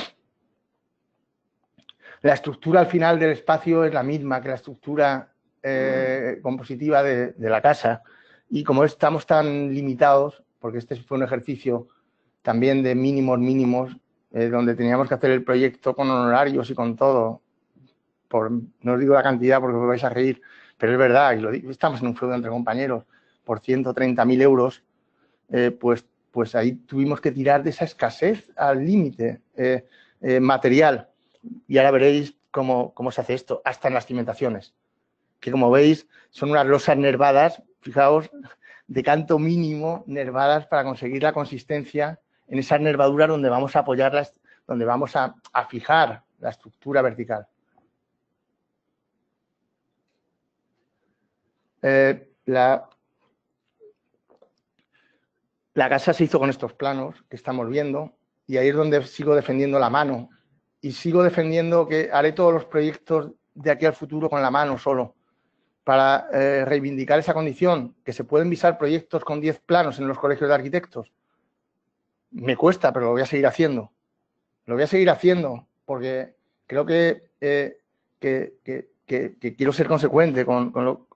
La estructura al final del espacio es la misma que la estructura eh, compositiva de, de la casa y como estamos tan limitados, porque este fue un ejercicio también de mínimos mínimos, eh, donde teníamos que hacer el proyecto con honorarios y con todo, por, no os digo la cantidad porque os vais a reír, pero es verdad, y lo digo, estamos en un feudo entre compañeros, por ciento treinta mil euros, eh, pues, pues ahí tuvimos que tirar de esa escasez al límite eh, eh, material. Y ahora veréis cómo, cómo se hace esto, hasta en las cimentaciones, que como veis son unas losas nervadas, fijaos, de canto mínimo, nervadas para conseguir la consistencia en esas nervaduras donde vamos a apoyarlas, donde vamos a, a fijar la estructura vertical. Eh, la, la casa se hizo con estos planos que estamos viendo y ahí es donde sigo defendiendo la mano. Y sigo defendiendo que haré todos los proyectos de aquí al futuro con la mano solo, para eh, reivindicar esa condición, que se pueden visar proyectos con diez planos en los colegios de arquitectos. Me cuesta, pero lo voy a seguir haciendo. Lo voy a seguir haciendo porque creo que, eh, que, que, que, que quiero ser consecuente con, con lo...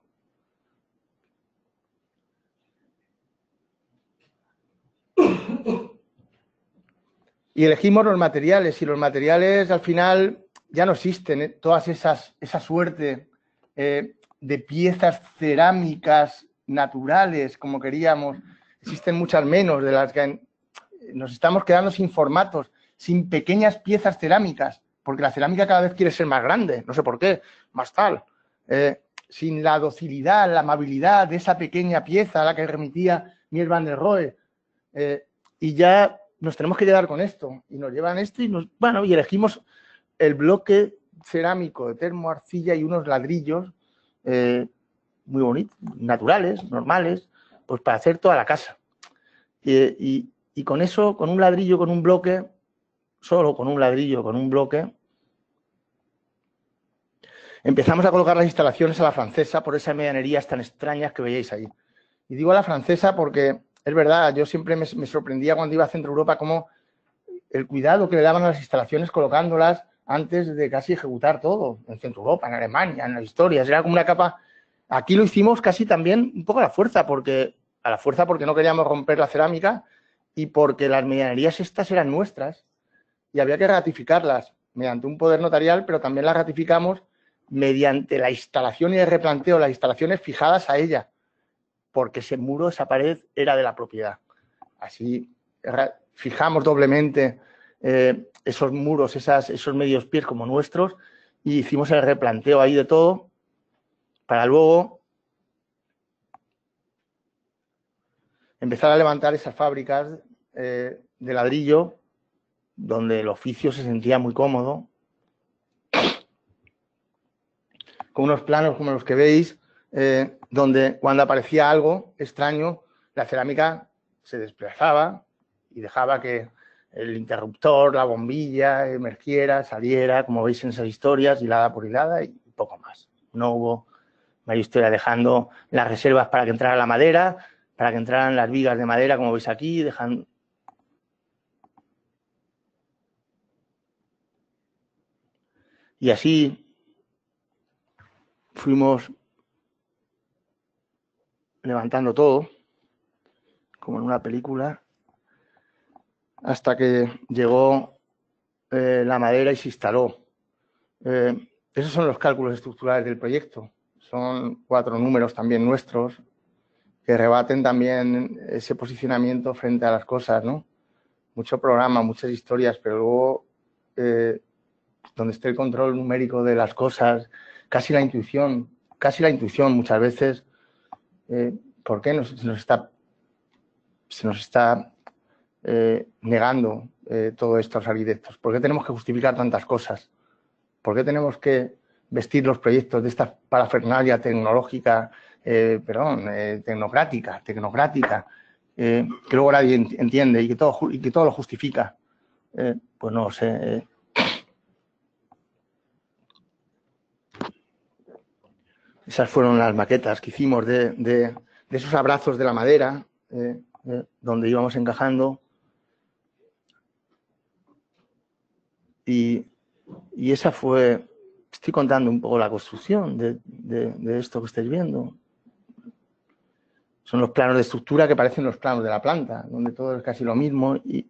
Y elegimos los materiales, y los materiales al final ya no existen, ¿eh? Todas esas, esa suerte eh, de piezas cerámicas naturales, como queríamos, existen muchas menos de las que nos estamos quedando sin formatos, sin pequeñas piezas cerámicas, porque la cerámica cada vez quiere ser más grande, no sé por qué, más tal, eh, sin la docilidad, la amabilidad de esa pequeña pieza a la que remitía Mies van der Rohe, eh, y ya nos tenemos que llegar con esto, y nos llevan esto, y nos, bueno, y elegimos el bloque cerámico de termoarcilla y unos ladrillos eh, muy bonitos, naturales, normales, pues para hacer toda la casa. Y, y, y con eso, con un ladrillo, con un bloque, solo con un ladrillo, con un bloque, empezamos a colocar las instalaciones a la francesa por esas medianerías tan extrañas que veíais ahí. Y digo a la francesa porque, es verdad, yo siempre me, me sorprendía cuando iba a Centro Europa cómo el cuidado que le daban a las instalaciones colocándolas antes de casi ejecutar todo, en Centro Europa, en Alemania, en las historias, era como una capa. Aquí lo hicimos casi también un poco a la fuerza, porque a la fuerza porque no queríamos romper la cerámica y porque las medianerías estas eran nuestras y había que ratificarlas mediante un poder notarial, pero también las ratificamos mediante la instalación y el replanteo de las instalaciones fijadas a ella, porque ese muro, esa pared era de la propiedad. Así fijamos doblemente eh, esos muros, esas, esos medios pies como nuestros y hicimos el replanteo ahí de todo para luego empezar a levantar esas fábricas eh, de ladrillo donde el oficio se sentía muy cómodo, con unos planos como los que veis, eh, donde cuando aparecía algo extraño, la cerámica se desplazaba y dejaba que el interruptor, la bombilla, emergiera, saliera, como veis en esas historias, hilada por hilada y poco más. No hubo mayor historia, dejando las reservas para que entrara la madera, para que entraran las vigas de madera, como veis aquí, dejando... Y así fuimos levantando todo, como en una película, hasta que llegó eh, la madera y se instaló. Eh, esos son los cálculos estructurales del proyecto. Son cuatro números también nuestros que rebaten también ese posicionamiento frente a las cosas, ¿no? Mucho programa, muchas historias, pero luego eh, donde esté el control numérico de las cosas, casi la intuición, casi la intuición muchas veces, eh, ¿por qué nos, se nos está, se nos está eh, negando eh, todo esto a los arquitectos? ¿Por qué tenemos que justificar tantas cosas? ¿Por qué tenemos que vestir los proyectos de esta parafernalia tecnológica, eh, perdón, eh, tecnocrática, tecnocrática, eh, que luego nadie entiende y que todo, y que todo lo justifica? Eh, pues no sé. Eh. Esas fueron las maquetas que hicimos de, de, de esos abrazos de la madera, eh, eh, donde íbamos encajando. Y, y esa fue, estoy contando un poco la construcción de, de, de esto que estáis viendo. Son los planos de estructura que parecen los planos de la planta, donde todo es casi lo mismo. Y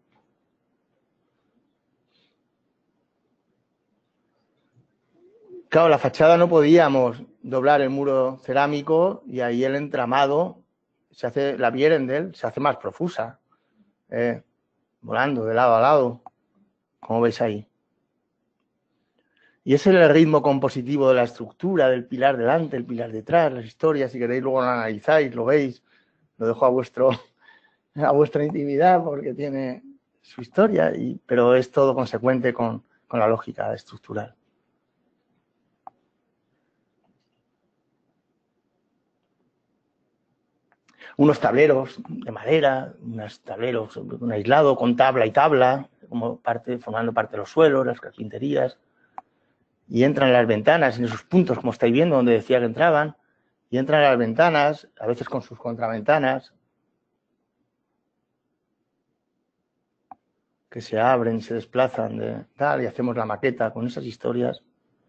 claro, la fachada no podíamos doblar el muro cerámico y ahí el entramado, se hace, la Vierendel se hace más profusa, eh, volando de lado a lado, como veis ahí. Y ese es el ritmo compositivo de la estructura, del pilar delante, el pilar detrás, las historias, si queréis luego lo analizáis, lo veis, lo dejo a vuestro a vuestra intimidad porque tiene su historia, y, pero es todo consecuente con, con la lógica estructural. Unos tableros de madera, unos tableros, un aislado con tabla y tabla, como parte, formando parte de los suelos, las carpinterías, y entran las ventanas en esos puntos, como estáis viendo, donde decía que entraban, y entran las ventanas, a veces con sus contraventanas, que se abren, se desplazan de tal, y hacemos la maqueta con esas historias.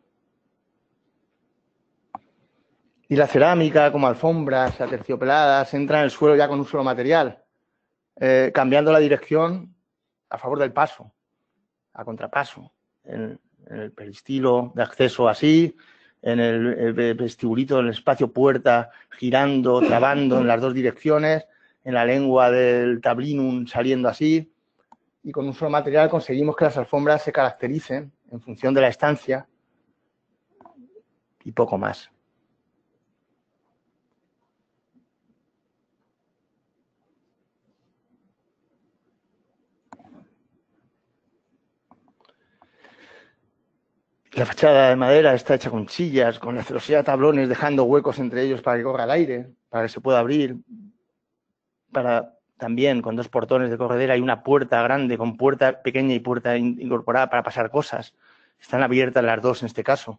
Y la cerámica, como alfombras aterciopeladas, entra en el suelo ya con un solo material, eh, cambiando la dirección a favor del paso, a contrapaso, en, en el peristilo de acceso así, en el, el vestibulito, en el espacio puerta, girando, trabando en las dos direcciones, en la lengua del tablinum saliendo así, y con un solo material conseguimos que las alfombras se caractericen en función de la estancia y poco más. La fachada de madera está hecha con chillas, con la celosía de tablones, dejando huecos entre ellos para que corra el aire, para que se pueda abrir. Para también, con dos portones de corredera y una puerta grande, con puerta pequeña y puerta incorporada para pasar cosas. Están abiertas las dos en este caso.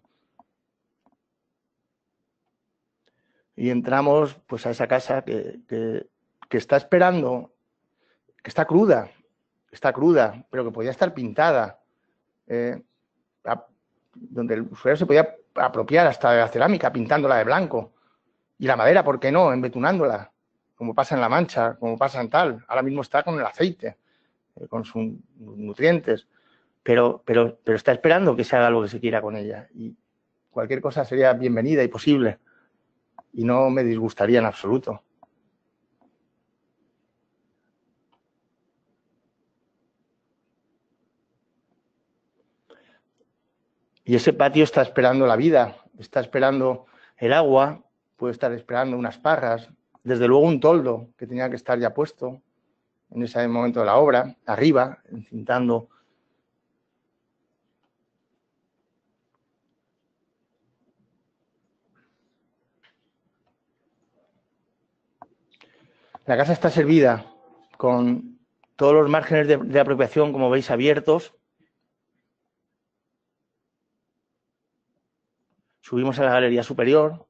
Y entramos pues a esa casa que, que, que está esperando, que está cruda, está cruda, pero que podía estar pintada, eh, a, donde el usuario se podía apropiar hasta de la cerámica, pintándola de blanco. Y la madera, ¿por qué no?, embetunándola, como pasa en La Mancha, como pasa en tal. Ahora mismo está con el aceite, eh, con sus nutrientes, pero, pero, pero está esperando que se haga lo que se quiera con ella. Y cualquier cosa sería bienvenida y posible. Y no me disgustaría en absoluto. Y ese patio está esperando la vida, está esperando el agua, puede estar esperando unas parras, desde luego un toldo que tenía que estar ya puesto en ese momento de la obra, arriba, encintando. La casa está servida con todos los márgenes de, de apropiación, como veis, abiertos. Subimos a la galería superior.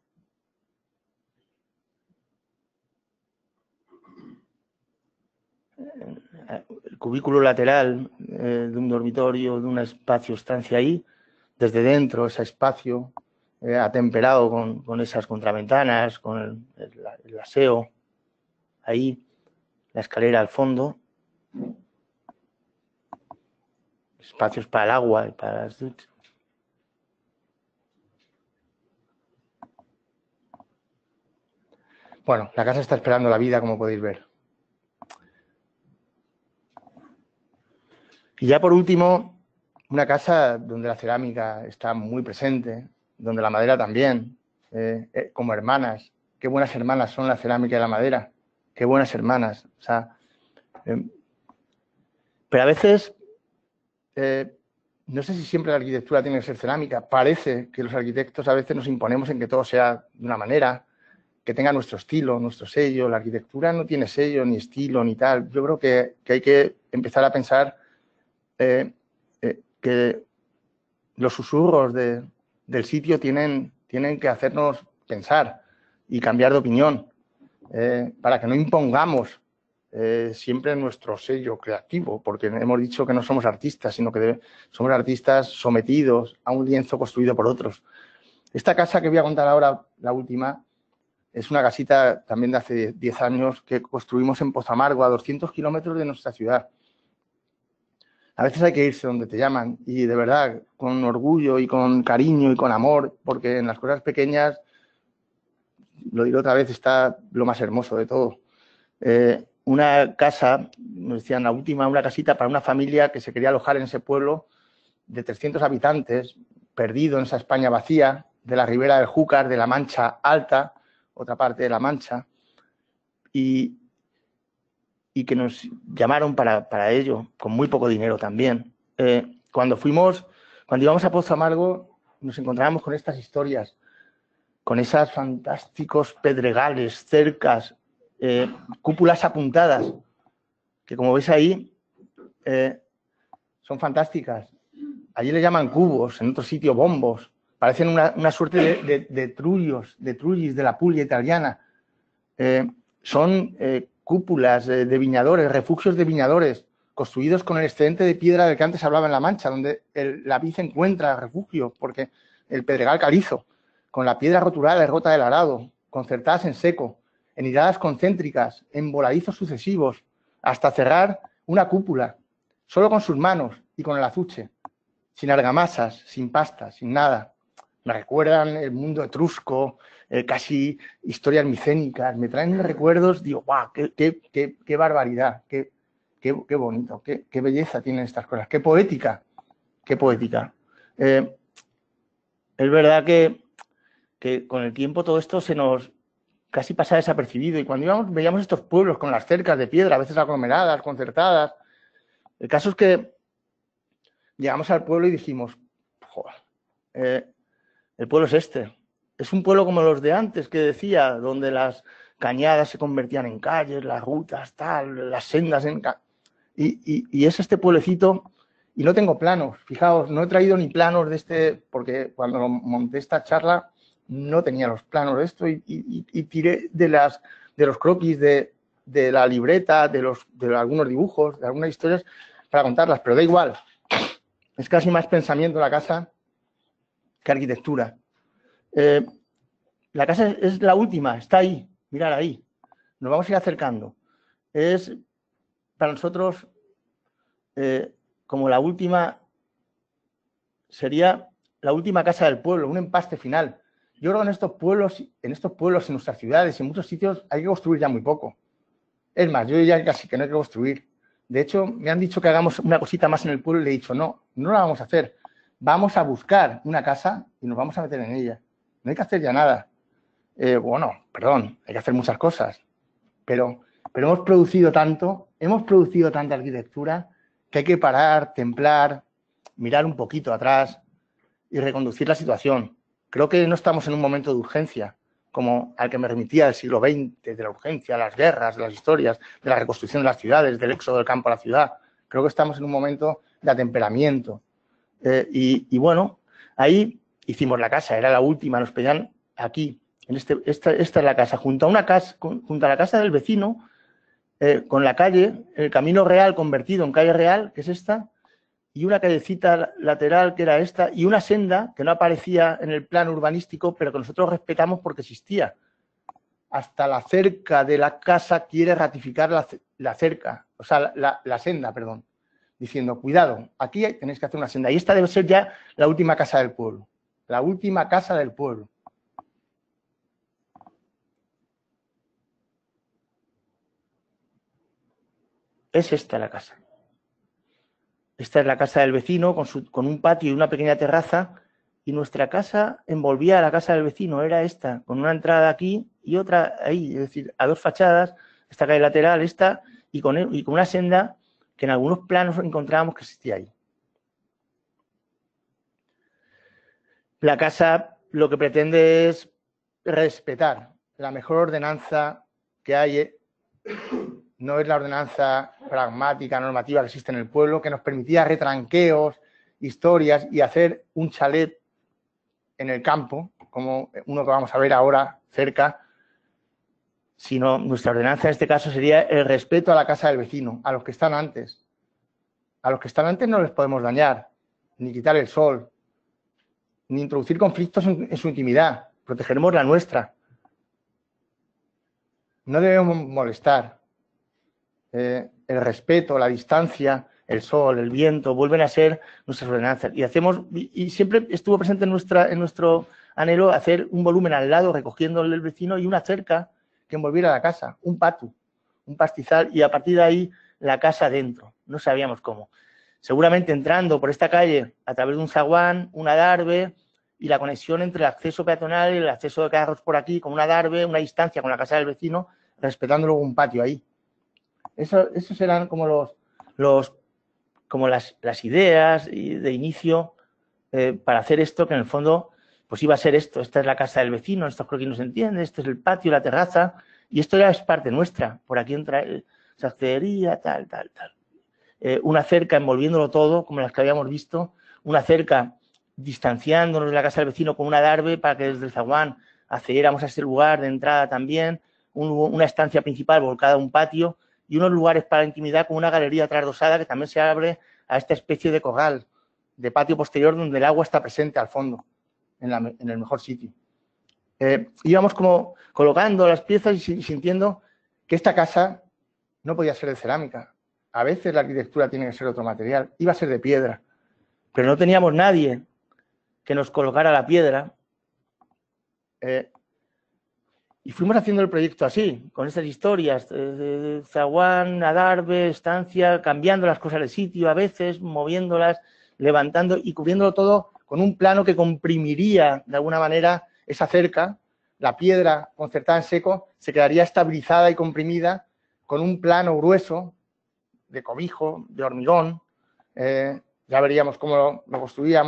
El cubículo lateral eh, de un dormitorio, de un espacio, estancia ahí. Desde dentro, ese espacio eh, atemperado con, con esas contraventanas, con el, el, el aseo. Ahí, la escalera al fondo. Espacios para el agua y para las duchas. Bueno, la casa está esperando la vida, como podéis ver. Y ya por último, una casa donde la cerámica está muy presente, donde la madera también, eh, eh, como hermanas. Qué buenas hermanas son la cerámica y la madera. Qué buenas hermanas. O sea, eh, pero a veces, eh, no sé si siempre la arquitectura tiene que ser cerámica. Parece que los arquitectos a veces nos imponemos en que todo sea de una manera, que tenga nuestro estilo, nuestro sello. La arquitectura no tiene sello, ni estilo, ni tal. Yo creo que, que hay que empezar a pensar eh, eh, que los susurros de, del sitio tienen, tienen que hacernos pensar y cambiar de opinión, eh, para que no impongamos eh, siempre nuestro sello creativo, porque hemos dicho que no somos artistas, sino que debe, somos artistas sometidos a un lienzo construido por otros. Esta casa que voy a contar ahora, la última, es una casita también de hace diez años que construimos en Pozamargo, a doscientos kilómetros de nuestra ciudad. A veces hay que irse donde te llaman y de verdad, con orgullo y con cariño y con amor, porque en las cosas pequeñas, lo diré otra vez, está lo más hermoso de todo. Eh, una casa, nos decían la última, una casita para una familia que se quería alojar en ese pueblo de trescientos habitantes, perdido en esa España vacía, de la ribera del Júcar, de la Mancha Alta, otra parte de la Mancha, y, y que nos llamaron para, para ello, con muy poco dinero también. Eh, cuando fuimos, cuando íbamos a Pozamargo, nos encontrábamos con estas historias, con esos fantásticos pedregales, cercas, eh, cúpulas apuntadas, que como veis ahí, eh, son fantásticas. Allí le llaman cubos, en otro sitio bombos. Parecen una, una suerte de, de, de trullos, de trullis de la Puglia italiana. Eh, son eh, cúpulas de, de viñadores, refugios de viñadores, construidos con el excedente de piedra del que antes hablaba en La Mancha, donde el, la vid encuentra refugio, porque el pedregal calizo, con la piedra roturada y rota del arado, concertadas en seco, en hiladas concéntricas, en voladizos sucesivos, hasta cerrar una cúpula, solo con sus manos y con el azuche, sin argamasas, sin pasta, sin nada. Me recuerdan el mundo etrusco, eh, casi historias micénicas, me traen recuerdos, digo, guau, qué, qué, qué, qué barbaridad, qué, qué, qué bonito, qué, qué belleza tienen estas cosas, qué poética, qué poética. Eh, es verdad que, que con el tiempo todo esto se nos casi pasa desapercibido y cuando íbamos veíamos estos pueblos con las cercas de piedra, a veces aglomeradas, concertadas. El caso es que llegamos al pueblo y dijimos, joder, eh, el pueblo es este. Es un pueblo como los de antes que decía, donde las cañadas se convertían en calles, las rutas, tal, las sendas en... Y, y, y es este pueblecito, y no tengo planos, fijaos, no he traído ni planos de este, porque cuando monté esta charla no tenía los planos de esto y, y, y tiré de, las, de los croquis, de, de la libreta, de, los, de algunos dibujos, de algunas historias para contarlas, pero da igual, es casi más pensamiento la casa que arquitectura. Eh, la casa es, es la última, está ahí, mirad ahí, nos vamos a ir acercando. Es para nosotros eh, como la última, sería la última casa del pueblo, un empaste final. Yo creo que en estos pueblos, en estos pueblos, en nuestras ciudades, en muchos sitios hay que construir ya muy poco. Es más, yo diría casi que no hay que construir. De hecho, me han dicho que hagamos una cosita más en el pueblo y le he dicho, no, no la vamos a hacer. Vamos a buscar una casa y nos vamos a meter en ella. No hay que hacer ya nada. Eh, bueno, perdón, hay que hacer muchas cosas. Pero, pero hemos producido tanto, hemos producido tanta arquitectura que hay que parar, templar, mirar un poquito atrás y reconducir la situación. Creo que no estamos en un momento de urgencia, como al que me remitía el siglo veinte, de la urgencia, las guerras, de las historias, de la reconstrucción de las ciudades, del éxodo del campo a la ciudad. Creo que estamos en un momento de atemperamiento. Eh, y, y bueno, ahí hicimos la casa, era la última, nos pedían aquí, en este, esta, esta es la casa, junto a una casa, junto a la casa del vecino, eh, con la calle, el camino real convertido en calle real, que es esta, y una callecita lateral que era esta, y una senda que no aparecía en el plano urbanístico, pero que nosotros respetamos porque existía. Hasta la cerca de la casa quiere ratificar la, la cerca, o sea, la, la, la senda, perdón, diciendo, cuidado, aquí tenéis que hacer una senda. Y esta debe ser ya la última casa del pueblo, la última casa del pueblo. Es esta la casa. Esta es la casa del vecino con, su, con un patio y una pequeña terraza, y nuestra casa envolvía a la casa del vecino, era esta, con una entrada aquí y otra ahí, es decir, a dos fachadas, esta calle lateral, esta, y con, y con una senda que en algunos planos encontrábamos que existía ahí. La casa lo que pretende es respetar la mejor ordenanza que hay. No es la ordenanza pragmática, normativa que existe en el pueblo, que nos permitía retranqueos, historias y hacer un chalet en el campo, como uno que vamos a ver ahora cerca, sino nuestra ordenanza en este caso sería el respeto a la casa del vecino, a los que están antes. A los que están antes no les podemos dañar, ni quitar el sol, ni introducir conflictos en, en su intimidad. Protegeremos la nuestra. No debemos molestar. Eh, el respeto, la distancia, el sol, el viento, vuelven a ser nuestras ordenanzas. Y hacemos, y, y siempre estuvo presente en, nuestra, en nuestro anhelo hacer un volumen al lado, recogiendo el vecino, y una cerca que envolviera la casa, un patu, un pastizal, y a partir de ahí la casa dentro. No sabíamos cómo. Seguramente entrando por esta calle a través de un zaguán, un adarve, y la conexión entre el acceso peatonal y el acceso de carros por aquí, con un adarve, una distancia con la casa del vecino, respetando luego un patio ahí. Eso, esos eran como los, los como las, las ideas de inicio eh, para hacer esto, que en el fondo pues iba a ser esto. Esta es la casa del vecino, esto creo que no se entiende, este es el patio, la terraza, y esto ya es parte nuestra. Por aquí entra el, se accedería, tal, tal, tal. Eh, una cerca envolviéndolo todo, como las que habíamos visto, una cerca distanciándonos de la casa del vecino con un adarve para que desde el zaguán accediéramos a este lugar de entrada también, un, una estancia principal volcada a un patio, y unos lugares para la intimidad con una galería trasdosada que también se abre a esta especie de corral, de patio posterior donde el agua está presente al fondo, en, la, en el mejor sitio. Eh, íbamos como colocando las piezas y sintiendo que esta casa no podía ser de cerámica. A veces la arquitectura tiene que ser de otro material. Iba a ser de piedra, pero no teníamos nadie que nos colocara la piedra. Eh, Y fuimos haciendo el proyecto así, con estas historias, eh, zaguán, adarve, estancia, cambiando las cosas de sitio a veces, moviéndolas, levantando y cubriéndolo todo con un plano que comprimiría de alguna manera esa cerca. La piedra concertada en seco se quedaría estabilizada y comprimida con un plano grueso de cobijo, de hormigón. Eh, ya veríamos cómo lo, lo construíamos,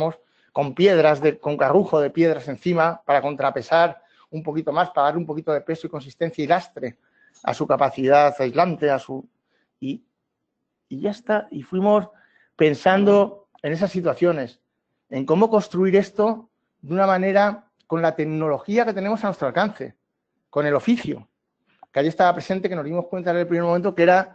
con piedras, de, con carrujo de piedras encima para contrapesar un poquito más, para darle un poquito de peso y consistencia y lastre a su capacidad aislante, a su... Y, y ya está. Y fuimos pensando en esas situaciones, en cómo construir esto de una manera con la tecnología que tenemos a nuestro alcance, con el oficio, que allí estaba presente, que nos dimos cuenta en el primer momento que era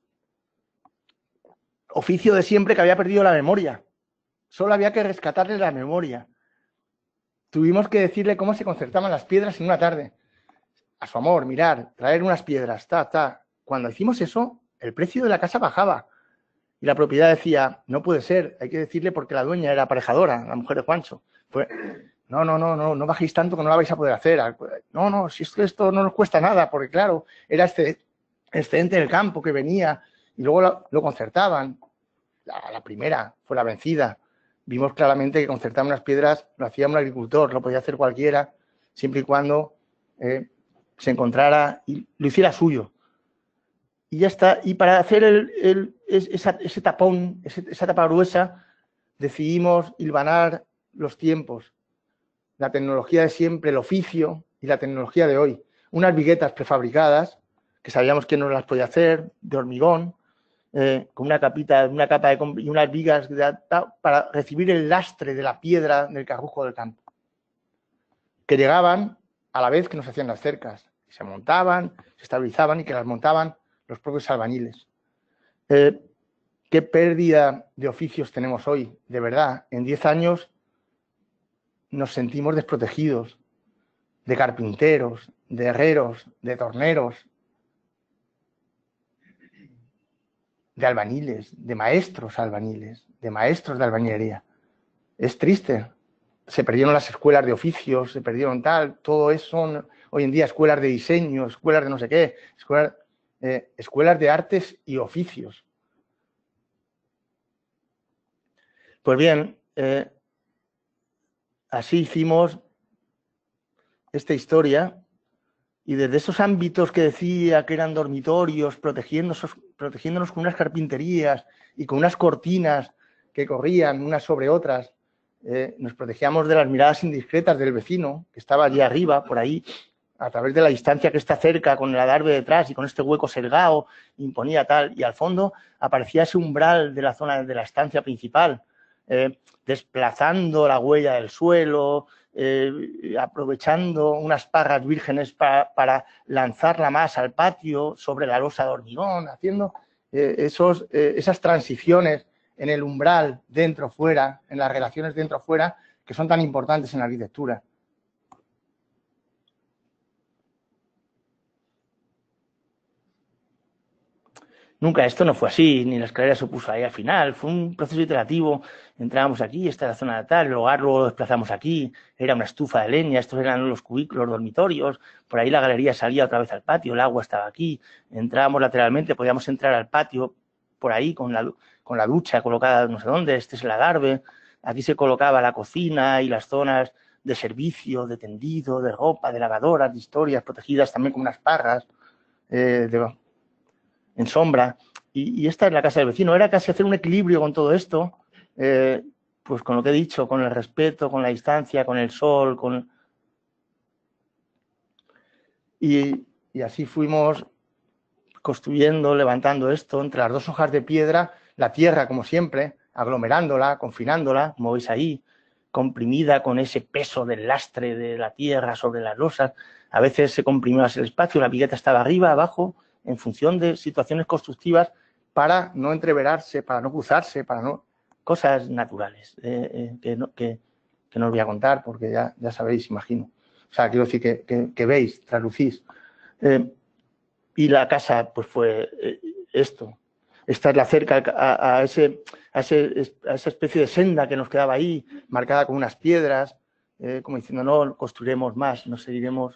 oficio de siempre que había perdido la memoria. Solo había que rescatarle la memoria. Tuvimos que decirle cómo se concertaban las piedras en una tarde. A su amor, mirar, traer unas piedras, ta, ta. Cuando hicimos eso, el precio de la casa bajaba. Y la propiedad decía, no puede ser, hay que decirle porque la dueña era aparejadora, la mujer de Juancho. Fue, no, no, no, no, no bajéis tanto que no la vais a poder hacer. No, no, si esto, esto no nos cuesta nada, porque claro, era este excedente del campo que venía y luego lo, lo concertaban. La, la primera fue la vencida. Vimos claramente que concertar unas piedras lo hacía un agricultor, lo podía hacer cualquiera, siempre y cuando eh, se encontrara y lo hiciera suyo. Y ya está. Y para hacer el, el, esa, ese tapón, ese, esa tapa gruesa, decidimos hilvanar los tiempos, la tecnología de siempre, el oficio y la tecnología de hoy. Unas viguetas prefabricadas, que sabíamos que no las podía hacer, de hormigón, eh, con una capita, una capa de, y unas vigas de, para recibir el lastre de la piedra del carrujo del campo, que llegaban a la vez que nos hacían las cercas. Se montaban, se estabilizaban y que las montaban los propios albañiles. Eh, ¿Qué pérdida de oficios tenemos hoy? De verdad, en diez años nos sentimos desprotegidos de carpinteros, de herreros, de torneros, de albañiles, de maestros albañiles, de maestros de albañilería. Es triste. Se perdieron las escuelas de oficios, se perdieron tal, todo eso son hoy en día escuelas de diseño, escuelas de no sé qué, escuelas, eh, escuelas de artes y oficios. Pues bien, eh, así hicimos esta historia y desde esos ámbitos que decía que eran dormitorios, protegiéndonos, protegiéndonos con unas carpinterías y con unas cortinas que corrían unas sobre otras, eh, nos protegíamos de las miradas indiscretas del vecino que estaba allí arriba, por ahí, a través de la distancia que está cerca, con el adarve detrás y con este hueco selgado, imponía tal, y al fondo aparecía ese umbral de la zona de la estancia principal, eh, desplazando la huella del suelo, eh, aprovechando unas parras vírgenes para, para lanzarla más al patio sobre la losa de hormigón, haciendo eh, esos, eh, esas transiciones en el umbral dentro-fuera, en las relaciones dentro-fuera, que son tan importantes en la arquitectura. Nunca esto no fue así, ni la escalera se puso ahí al final, fue un proceso iterativo, entrábamos aquí, esta es la zona de tal, el hogar luego lo desplazamos aquí, era una estufa de leña, estos eran los cubículos, los dormitorios, por ahí la galería salía otra vez al patio, el agua estaba aquí, entrábamos lateralmente, podíamos entrar al patio por ahí con la, con la ducha colocada no sé dónde, este es el adarve, aquí se colocaba la cocina y las zonas de servicio, de tendido, de ropa, de lavadoras, de historias, protegidas también con unas parras, eh, de... en sombra, y, y esta es la casa del vecino. Era casi hacer un equilibrio con todo esto, eh, pues con lo que he dicho, con el respeto, con la distancia, con el sol, con... Y, y así fuimos construyendo, levantando esto entre las dos hojas de piedra, la tierra, como siempre, aglomerándola, confinándola, como veis ahí, comprimida con ese peso del lastre de la tierra sobre las losas. A veces se comprimía el espacio, la vigueta estaba arriba, abajo, en función de situaciones constructivas para no entreverarse, para no cruzarse, para no... Cosas naturales eh, eh, que, no, que, que no os voy a contar porque ya, ya sabéis, imagino. O sea, quiero decir que, que, que veis, traducís. Eh, y la casa, pues fue eh, esto. Esta es la cerca a, a, ese, a, ese, a esa especie de senda que nos quedaba ahí, marcada con unas piedras, eh, como diciendo, no, construiremos más, nos seguiremos...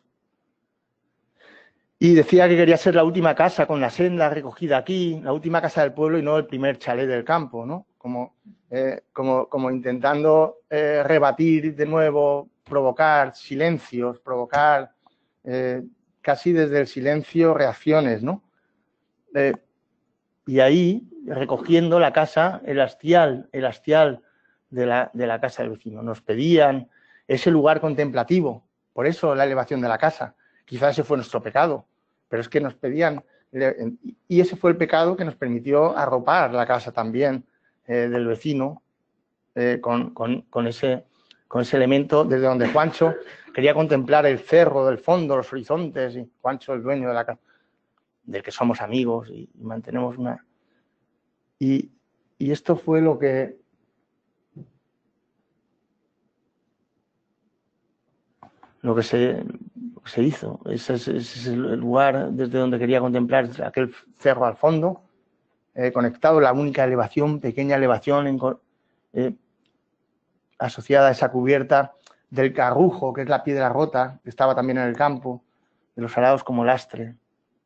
Y decía que quería ser la última casa con la senda recogida aquí, la última casa del pueblo y no el primer chalet del campo, ¿no? Como, eh, como, como intentando eh, rebatir de nuevo, provocar silencios, provocar eh, casi desde el silencio reacciones, ¿no? Eh, y ahí, recogiendo la casa, el hastial, el hastial de la, de la casa del vecino. Nos pedían ese lugar contemplativo, por eso la elevación de la casa. Quizás ese fue nuestro pecado, pero es que nos pedían, y ese fue el pecado que nos permitió arropar la casa también eh, del vecino eh, con, con, con, ese, con ese elemento desde donde Juancho quería contemplar el cerro del fondo, los horizontes, y Juancho, el dueño de la casa, del que somos amigos y, y mantenemos una... Y, y esto fue lo que... lo que se, lo que se hizo. Ese es, ese es el lugar desde donde quería contemplar aquel cerro al fondo, eh, conectado, la única elevación, pequeña elevación en, eh, asociada a esa cubierta del carrujo, que es la piedra rota, que estaba también en el campo, de los arados como lastre.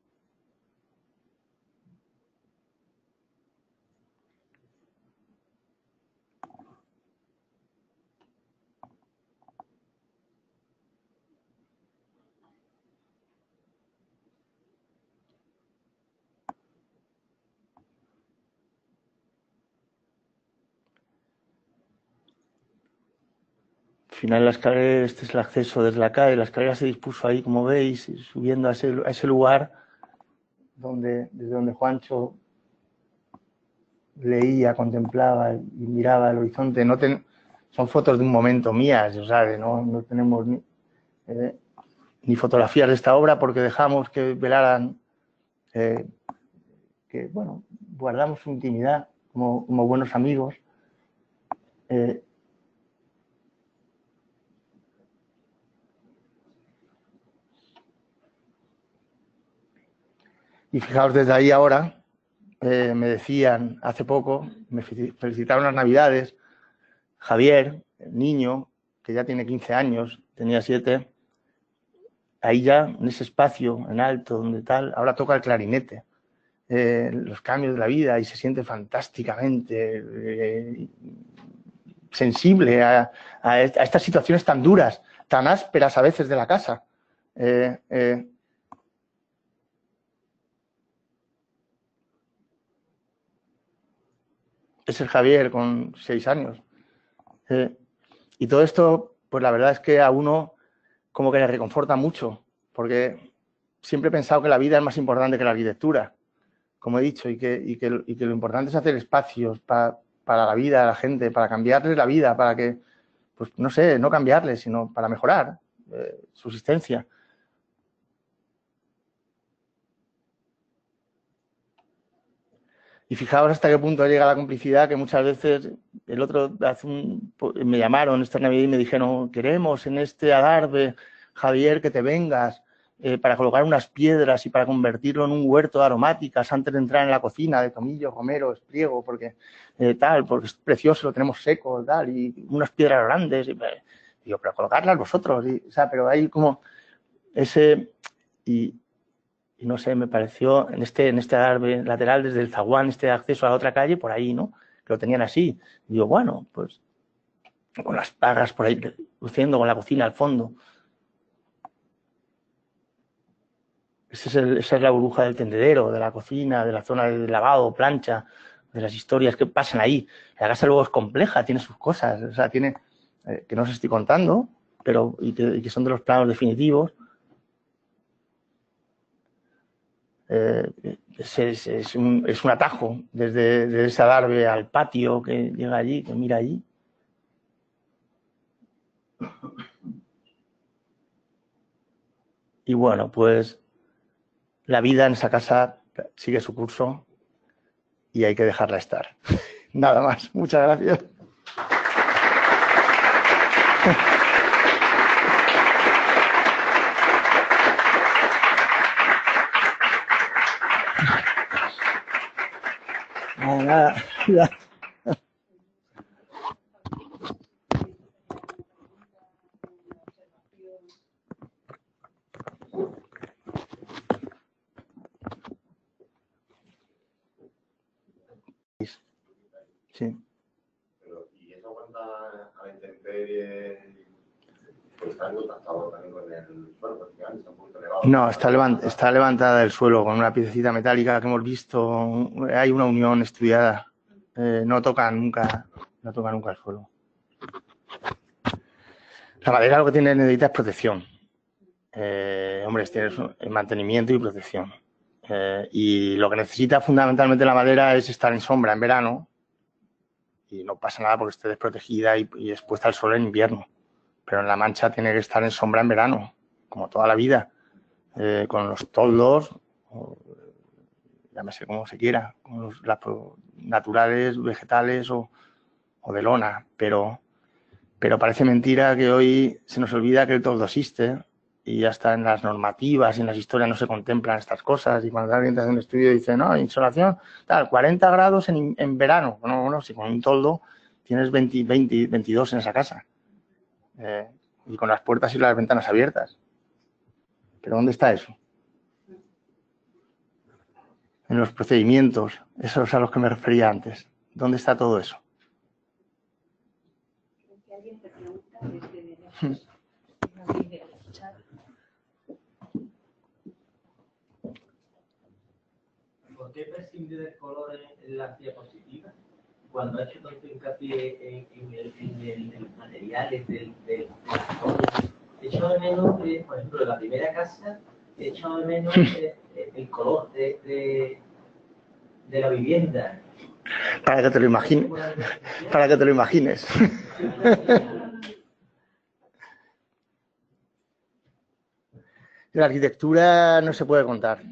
Al final la escalera, este es el acceso desde la calle, la escalera se dispuso ahí, como veis, subiendo a ese, a ese lugar donde, desde donde Juancho leía, contemplaba y miraba el horizonte. No ten, son fotos de un momento mías, ¿sabes? No, no tenemos ni, eh, ni fotografías de esta obra porque dejamos que velaran, eh, que, bueno, guardamos su intimidad como, como buenos amigos. Eh, Y fijaos, desde ahí ahora, eh, me decían hace poco, me felicitaron las Navidades, Javier, el niño, que ya tiene quince años, tenía siete, ahí ya, en ese espacio, en alto, donde tal, ahora toca el clarinete, eh, los cambios de la vida y se siente fantásticamente eh, sensible a, a, a estas situaciones tan duras, tan ásperas a veces de la casa. Eh, eh, es el Javier con seis años. Eh, y todo esto, pues la verdad es que a uno como que le reconforta mucho, porque siempre he pensado que la vida es más importante que la arquitectura, como he dicho, y que, y que, y que lo importante es hacer espacios para, para la vida de la gente, para cambiarles la vida, para que, pues no sé, no cambiarles, sino para mejorar eh, su existencia. Y fijaos hasta qué punto llega la complicidad, que muchas veces, el otro, hace un, me llamaron esta Navidad y me dijeron, queremos en este adarve, Javier, que te vengas eh, para colocar unas piedras y para convertirlo en un huerto de aromáticas antes de entrar en la cocina, de tomillo, romero, espliego, porque eh, tal, porque es precioso, lo tenemos seco, tal, y unas piedras grandes. Y, pues, digo, pero colocarlas vosotros, y, o sea, pero hay como ese... Y, Y no sé, me pareció en este, en este adarve lateral desde el zaguán, este acceso a la otra calle, por ahí, ¿no? Que lo tenían así. Y digo, bueno, pues con las pagas por ahí, luciendo con la cocina al fondo. Ese es el, esa es la burbuja del tendedero, de la cocina, de la zona de lavado, plancha, de las historias que pasan ahí. La casa luego es compleja, tiene sus cosas, o sea, tiene, eh, que no os estoy contando, pero y que, y que son de los planos definitivos. Eh, es, es, es, un, es un atajo desde, desde ese adarve al patio que llega allí, que mira allí. Y bueno, pues la vida en esa casa sigue su curso y hay que dejarla estar. Nada más. Muchas gracias. Nada, nada. Ya. Sí. Pero, ¿y eso cuenta a la intemperie? Pues está en contactado también con el suelo, porque está un poquito elevado. No, está, levant está levantada del suelo con una piececita metálica que hemos visto. Hay una unión estudiada. Eh, no toca nunca, no toca nunca el suelo. La madera lo que tiene necesita es protección. Eh, hombre, tienes mantenimiento y protección. Eh, y lo que necesita fundamentalmente la madera es estar en sombra en verano y no pasa nada porque esté desprotegida y, y expuesta al sol en invierno. Pero en La Mancha tiene que estar en sombra en verano, como toda la vida, eh, con los toldos, o, llámese como se quiera, con los, las naturales, vegetales o, o de lona. Pero, pero parece mentira que hoy se nos olvida que el toldo existe. Y hasta en las normativas y en las historias no se contemplan estas cosas. Y cuando alguien te hace un estudio y dice, no, insolación, tal, cuarenta grados en, en verano. Bueno, bueno, si con un toldo tienes veinte, veinte, veintidós en esa casa. Eh, y con las puertas y las ventanas abiertas. ¿Pero dónde está eso? En los procedimientos, esos a los que me refería antes. ¿Dónde está todo eso? ¿Alguien te pregunta desde ¿Por qué prescinde del color en la diapositiva? Cuando ha hecho tanto hincapié en, en, el, en, el, en los materiales del, del he echado de menos, eh, por ejemplo, en la primera casa, he echado de menos eh, el color de, de, de la vivienda. Para que te lo imagines. Para que te lo imagines. La arquitectura no se puede contar.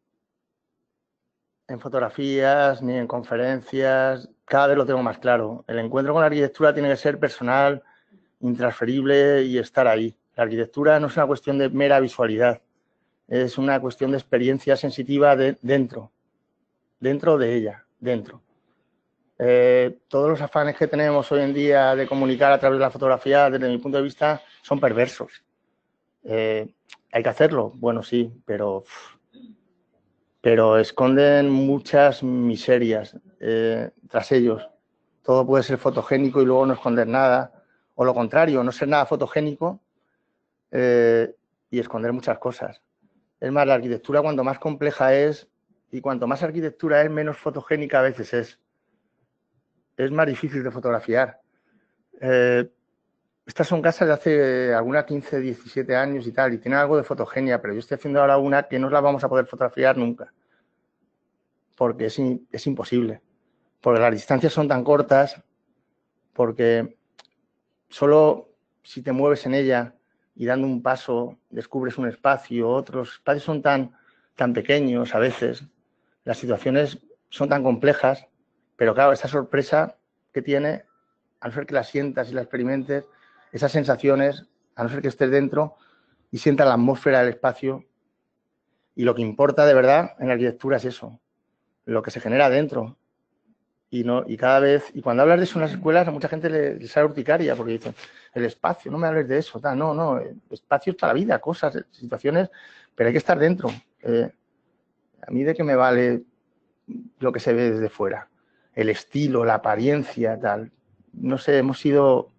En fotografías ni en conferencias, cada vez lo tengo más claro. El encuentro con la arquitectura tiene que ser personal, intransferible y estar ahí. La arquitectura no es una cuestión de mera visualidad, es una cuestión de experiencia sensitiva de, dentro, dentro de ella, dentro. Eh, todos los afanes que tenemos hoy en día de comunicar a través de la fotografía, desde mi punto de vista, son perversos. Eh, ¿Hay que hacerlo? Bueno, sí, pero... pero esconden muchas miserias eh, tras ellos. Todo puede ser fotogénico y luego no esconder nada, o lo contrario, no ser nada fotogénico eh, y esconder muchas cosas. Es más, la arquitectura cuanto más compleja es y cuanto más arquitectura es, menos fotogénica a veces es. Es más difícil de fotografiar. Eh, estas son casas de hace algunas quince, diecisiete años y tal, y tienen algo de fotogenia, pero yo estoy haciendo ahora una que no la vamos a poder fotografiar nunca, porque es, in, es imposible, porque las distancias son tan cortas, porque solo si te mueves en ella y dando un paso descubres un espacio, otros espacios son tan, tan pequeños a veces, las situaciones son tan complejas, pero claro, esa sorpresa que tiene, a no ser que la sientas y la experimentes, esas sensaciones, a no ser que estés dentro y sientas la atmósfera del espacio. Y lo que importa de verdad en la arquitectura es eso, lo que se genera dentro. Y, no, y cada vez, y cuando hablas de eso en las escuelas, a mucha gente le, le sale urticaria porque dicen, el espacio, no me hables de eso, tal. No, no, espacios para la vida, cosas, situaciones, pero hay que estar dentro. Eh, a mí de qué me vale lo que se ve desde fuera, el estilo, la apariencia, tal. No sé, hemos sido...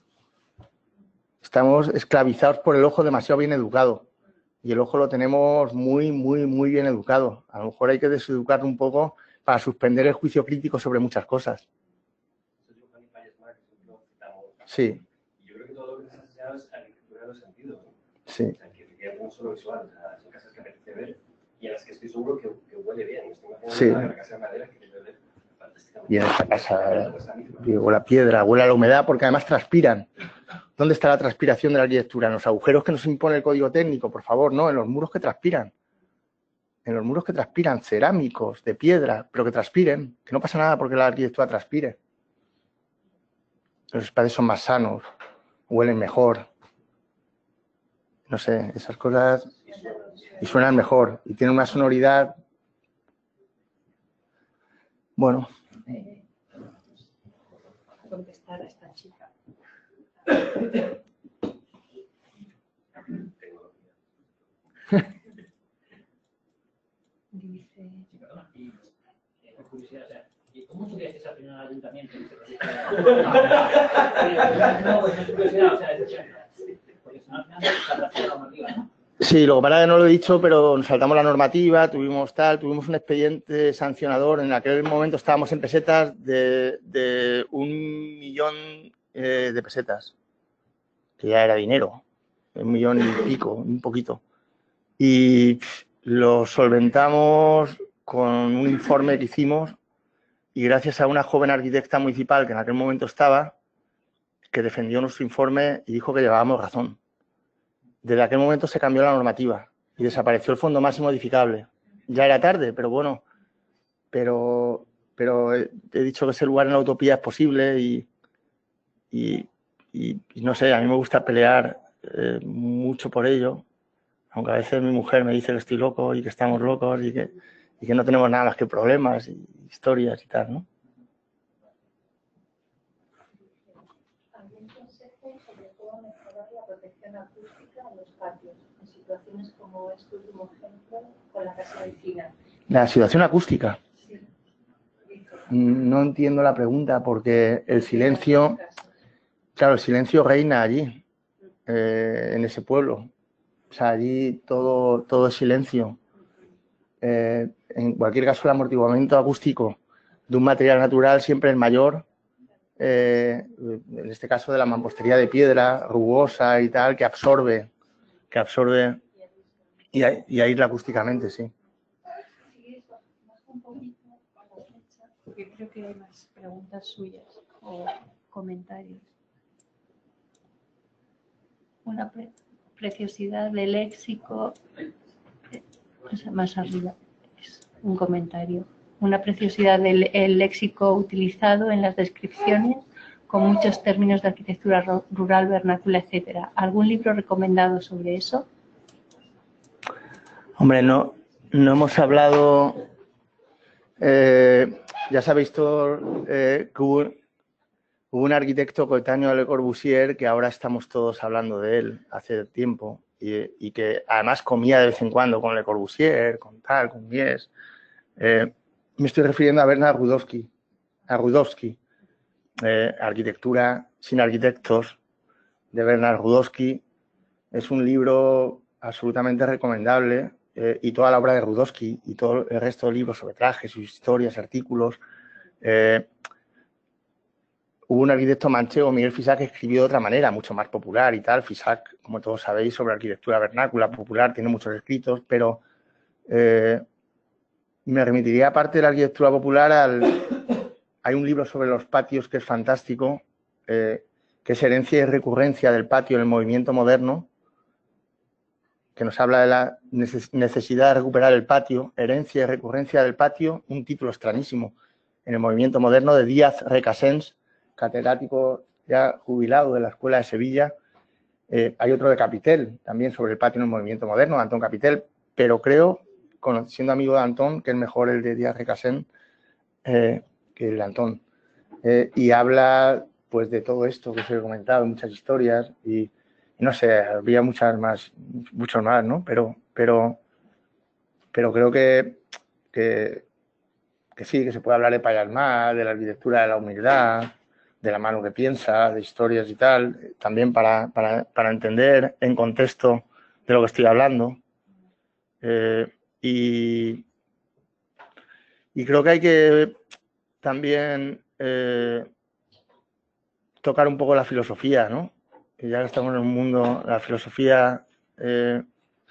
Estamos esclavizados por el ojo demasiado bien educado y el ojo lo tenemos muy, muy, muy bien educado. A lo mejor hay que deseducarlo un poco para suspender el juicio crítico sobre muchas cosas. Sí. Yo creo que todo lo que nos has enseñado es arquitectura de los sentidos. Sí. O sea, que no solo visual, o sea, son casas que apetece ver y en las que estoy seguro que, que huele bien. Estoy imaginando sí. La casa de madera que debe ver fantásticamente. Y en esta casa huele a piedra, huele a la humedad porque además transpiran. ¿Dónde está la transpiración de la arquitectura? En los agujeros que nos impone el código técnico, por favor, no, en los muros que transpiran. En los muros que transpiran, cerámicos, de piedra, pero que transpiren, que no pasa nada porque la arquitectura transpire. Los espacios son más sanos, huelen mejor. No sé, esas cosas y suenan mejor y tienen una sonoridad. Bueno. Contestar a esta chica. Dice... ¿Cómo estudiaste al final al ayuntamiento? No, pues es curiosidad, o sea, porque si no al final saltaste la normativa, ¿no? Sí, lo que pasa es que no lo he dicho, pero nos saltamos la normativa, tuvimos tal, tuvimos un expediente sancionador, en aquel momento estábamos en pesetas de, de un millón eh, de pesetas. que ya era dinero, un millón y pico, un poquito. Y lo solventamos con un informe que hicimos y gracias a una joven arquitecta municipal que en aquel momento estaba, que defendió nuestro informe y dijo que llevábamos razón. Desde aquel momento se cambió la normativa y desapareció el fondo máximo edificable. Ya era tarde, pero bueno, pero, pero he dicho que ese lugar en la utopía es posible y, y, y, y no sé, a mí me gusta pelear eh, mucho por ello, aunque a veces mi mujer me dice que estoy loco y que estamos locos y que, y que no tenemos nada más que problemas y historias y tal, ¿no? ¿Algún consejo sobre cómo mejorar la protección acústica en los patios, en situaciones como este último ejemplo con la casa vecina? La situación acústica. Sí. No entiendo la pregunta porque el silencio, claro, el silencio reina allí, eh, en ese pueblo. O sea, allí todo, todo es silencio. Eh, en cualquier caso, el amortiguamiento acústico de un material natural siempre es mayor, eh, en este caso de la mampostería de piedra, rugosa y tal, que absorbe, que absorbe y, y aísla acústicamente, sí. Porque creo que hay más preguntas suyas o comentarios. Una pre preciosidad del léxico, eh, más arriba, es un comentario. Una preciosidad del el léxico utilizado en las descripciones con muchos términos de arquitectura rural, vernácula, etcétera. ¿Algún libro recomendado sobre eso? Hombre, no, no hemos hablado... Eh, ya sabéis todo eh, que hubo, hubo un arquitecto coetáneo de Le Corbusier que ahora estamos todos hablando de él hace tiempo y, y que además comía de vez en cuando con Le Corbusier, con tal, con Mies. Eh, me estoy refiriendo a Bernard Rudowski, a Rudowski, eh, Arquitectura sin arquitectos, de Bernard Rudowski. Es un libro absolutamente recomendable. Eh, y toda la obra de Rudowski y todo el resto de libros sobre trajes, sus historias, artículos. Eh, hubo un arquitecto manchego, Miguel Fisac, que escribió de otra manera, mucho más popular y tal. Fisac, como todos sabéis, sobre arquitectura vernácula, popular, tiene muchos escritos, pero eh, me remitiría, aparte de la arquitectura popular, al... hay un libro sobre los patios que es fantástico, eh, que es Herencia y recurrencia del patio en el movimiento moderno, que nos habla de la necesidad de recuperar el patio, herencia y recurrencia del patio, un título extrañísimo en el movimiento moderno, de Díaz Recasens, catedrático ya jubilado de la Escuela de Sevilla. Eh, hay otro de Capitel, también sobre el patio en el movimiento moderno, de Antón Capitel, pero creo, siendo amigo de Antón, que es mejor el de Díaz Recasens eh, que el de Antón. Eh, y habla pues de todo esto que os he comentado, muchas historias y... no sé, habría muchas más, muchos más, ¿no? Pero, pero, pero creo que, que, que sí, que se puede hablar de Payalmá, de la arquitectura de la humildad, de la mano que piensa, de historias y tal, también para, para, para entender en contexto de lo que estoy hablando. Eh, y, y creo que hay que también eh, tocar un poco la filosofía, ¿no? Que ya que estamos en un mundo, la filosofía eh,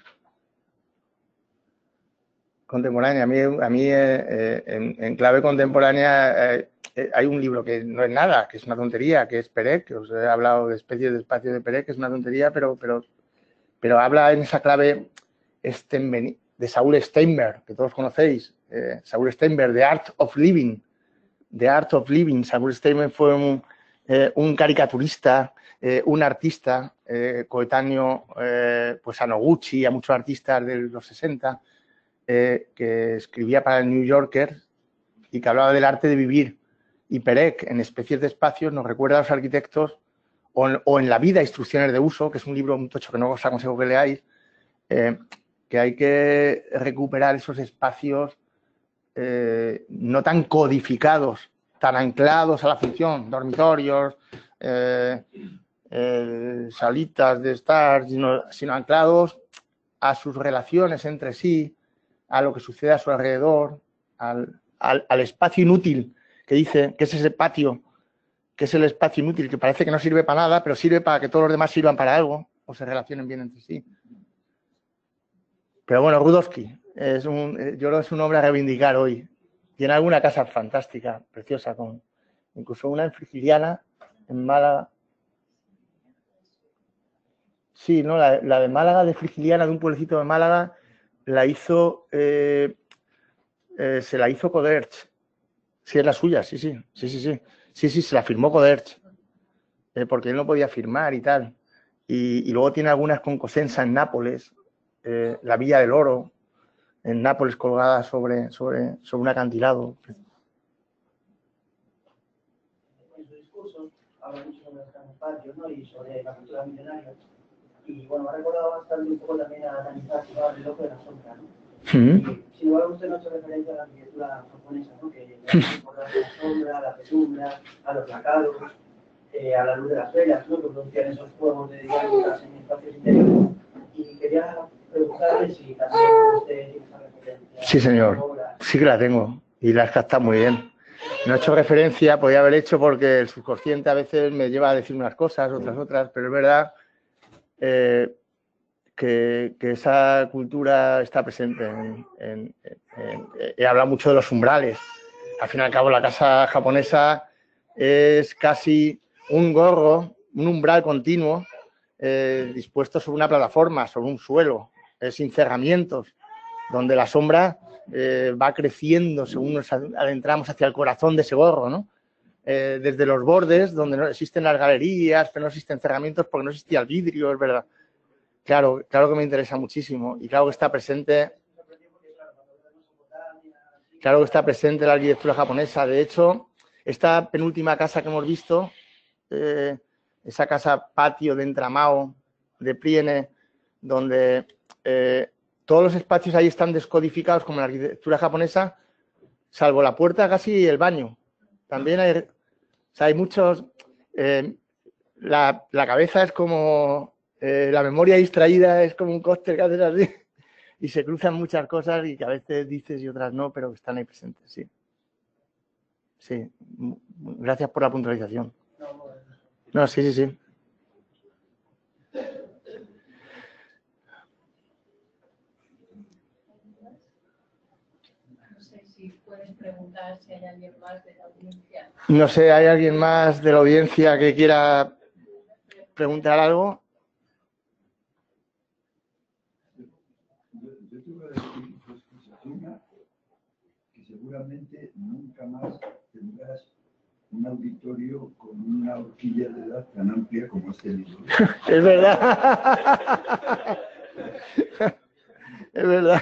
contemporánea. A mí, a mí eh, en, en clave contemporánea eh, eh, hay un libro que no es nada, que es una tontería, que es Perec, que os he hablado de especies de espacios de Perec, que es una tontería, pero, pero, pero habla en esa clave de Saul Steinberg, que todos conocéis, eh, Saul Steinberg, The Art of Living, The Art of Living. Saul Steinberg fue un, eh, un caricaturista, Eh, un artista eh, coetáneo eh, pues a Noguchi, a muchos artistas de los sesenta, eh, que escribía para el New Yorker y que hablaba del arte de vivir. Y Perec, en Especies de Espacios, nos recuerda a los arquitectos, o en, o en La vida, Instrucciones de Uso, que es un libro un tocho que no os aconsejo que leáis, eh, que hay que recuperar esos espacios eh, no tan codificados, tan anclados a la función, dormitorios, eh, Eh, salitas de estar, sino, sino anclados a sus relaciones entre sí, a lo que sucede a su alrededor, al, al, al espacio inútil que dice que es ese patio que es el espacio inútil, que parece que no sirve para nada, pero sirve para que todos los demás sirvan para algo o se relacionen bien entre sí. Pero bueno, Rudowski, es un, yo creo que es un hombre a reivindicar hoy. Tiene alguna casa fantástica, preciosa, con incluso una en Frigiliana, en Málaga. Sí, no, la, la de Málaga, de Frigiliana, de un pueblecito de Málaga, la hizo, eh, eh, se la hizo Coderch. Sí, es la suya, sí, sí, sí, sí, sí, sí, sí, se la firmó Coderch, eh, porque él no podía firmar y tal. Y, y luego tiene algunas con Cosenza en Nápoles, eh, la Villa del Oro, en Nápoles, colgada sobre, sobre, sobre un acantilado. En su discurso habla mucho sobre los grandes patios, ¿no? Y sobre la cultura milenaria. Y bueno, me ha recordado bastante un poco también a Tanizaki, ¿no? El loco de la sombra, ¿no? Mm-hmm. Y sin lugar usted no ha hecho referencia a la arquitectura japonesa, ¿no? Que es importante la sombra, la penumbra, a los lacados, eh, a la luz de las velas, ¿no? Que producían esos juegos de dinámicas en espacios interiores. Y quería preguntarle si también usted tiene esa referencia. Sí, señor. Sí que la tengo. Y la has captado muy bien. No he hecho referencia, podía haber hecho porque el subconsciente a veces me lleva a decir unas cosas, otras otras, pero es verdad eh, que, que esa cultura está presente. En, en, en, he hablado mucho de los umbrales. Al fin y al cabo, la casa japonesa es casi un gorro, un umbral continuo, eh, dispuesto sobre una plataforma, sobre un suelo, eh, sin cerramientos, donde la sombra eh, va creciendo según nos adentramos hacia el corazón de ese gorro, ¿no? Eh, desde los bordes, donde no existen las galerías, pero no existen cerramientos porque no existía el vidrio, es verdad. Claro, claro que me interesa muchísimo y claro que está presente, claro que está presente la arquitectura japonesa. De hecho, esta penúltima casa que hemos visto, eh, esa casa patio de entramado de Priene, donde eh, todos los espacios ahí están descodificados como en la arquitectura japonesa, salvo la puerta casi y el baño. También hay, o sea, hay muchos... Eh, la, la cabeza es como... Eh, la memoria distraída es como un cóctel que haces así y se cruzan muchas cosas y que a veces dices y otras no, pero que están ahí presentes, sí. Sí, gracias por la puntualización. No, sí, sí, sí. No sé si puedes preguntar si hay alguien más de la audiencia. No sé, ¿hay alguien más de la audiencia que quiera preguntar algo? Yo te voy a decir dos cosas. Una, que seguramente nunca más tendrás un auditorio con una horquilla de edad tan amplia como este libro. Es verdad. Es verdad.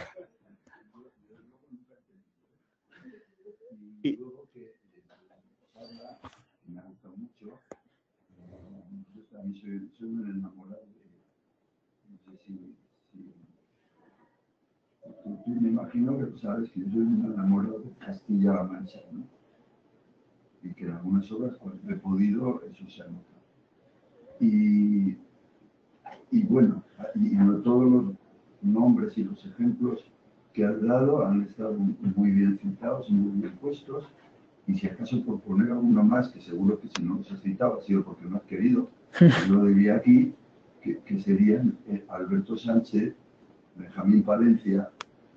Y luego que habla, me ha gustado mucho, yo también soy, soy un enamorado de, no sé si, si tú, tú me imagino que sabes que yo soy un enamorado de Castilla-La Mancha, ¿no? Y que en algunas obras cuando he podido eso se anota. Y, y bueno, y, y todos los nombres y los ejemplos que has dado han estado muy bien citados y muy bien puestos. Y si acaso por poner alguno más, que seguro que si no los has citado ha sido porque no has querido, yo diría aquí que, que serían eh, Alberto Sánchez, Benjamín Palencia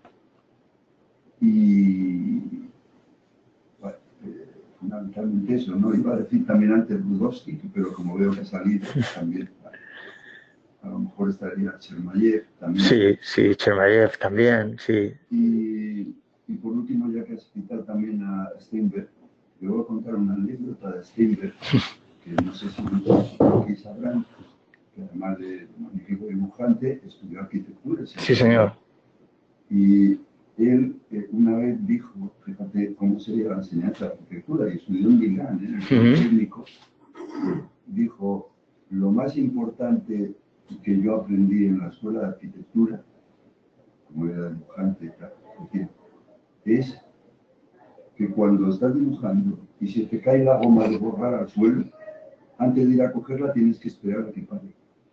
y bueno, eh, fundamentalmente eso, ¿no? Iba a decir también antes Rudowski, pero como veo que ha salido también, a lo mejor estaría Chermayev también. Sí, sí, Chermayev también, sí. Y, y por último, ya que has citado también a Steinberg, le voy a contar una anécdota de Steinberg, que no sé si muchos aquí sabrán, que además de magnífico dibujante, estudió arquitectura. Sí, señor. Y él eh, una vez dijo, fíjate cómo sería la enseñanza de arquitectura, y estudió en Milán, en el uh-huh. técnico, dijo, lo más importante que yo aprendí en la escuela de arquitectura, como era dibujante y tal, es que cuando estás dibujando y se te cae la goma de borrar al suelo, antes de ir a cogerla tienes que esperar a que pare.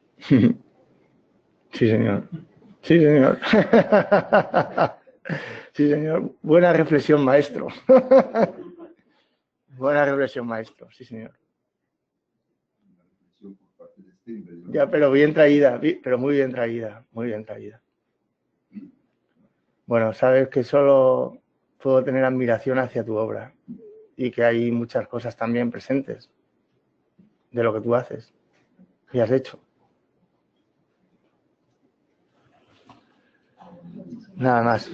Sí, señor. Sí, señor. Sí, señor. Buena reflexión, maestro. Buena reflexión, maestro. Sí, señor. Sí, pero yo- Ya, pero bien traída, vi- pero muy bien traída, muy bien traída. Bueno, sabes que solo puedo tener admiración hacia tu obra y que hay muchas cosas también presentes de lo que tú haces y has hecho. Nada más.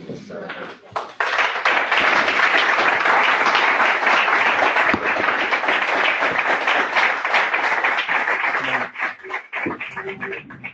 Thank you.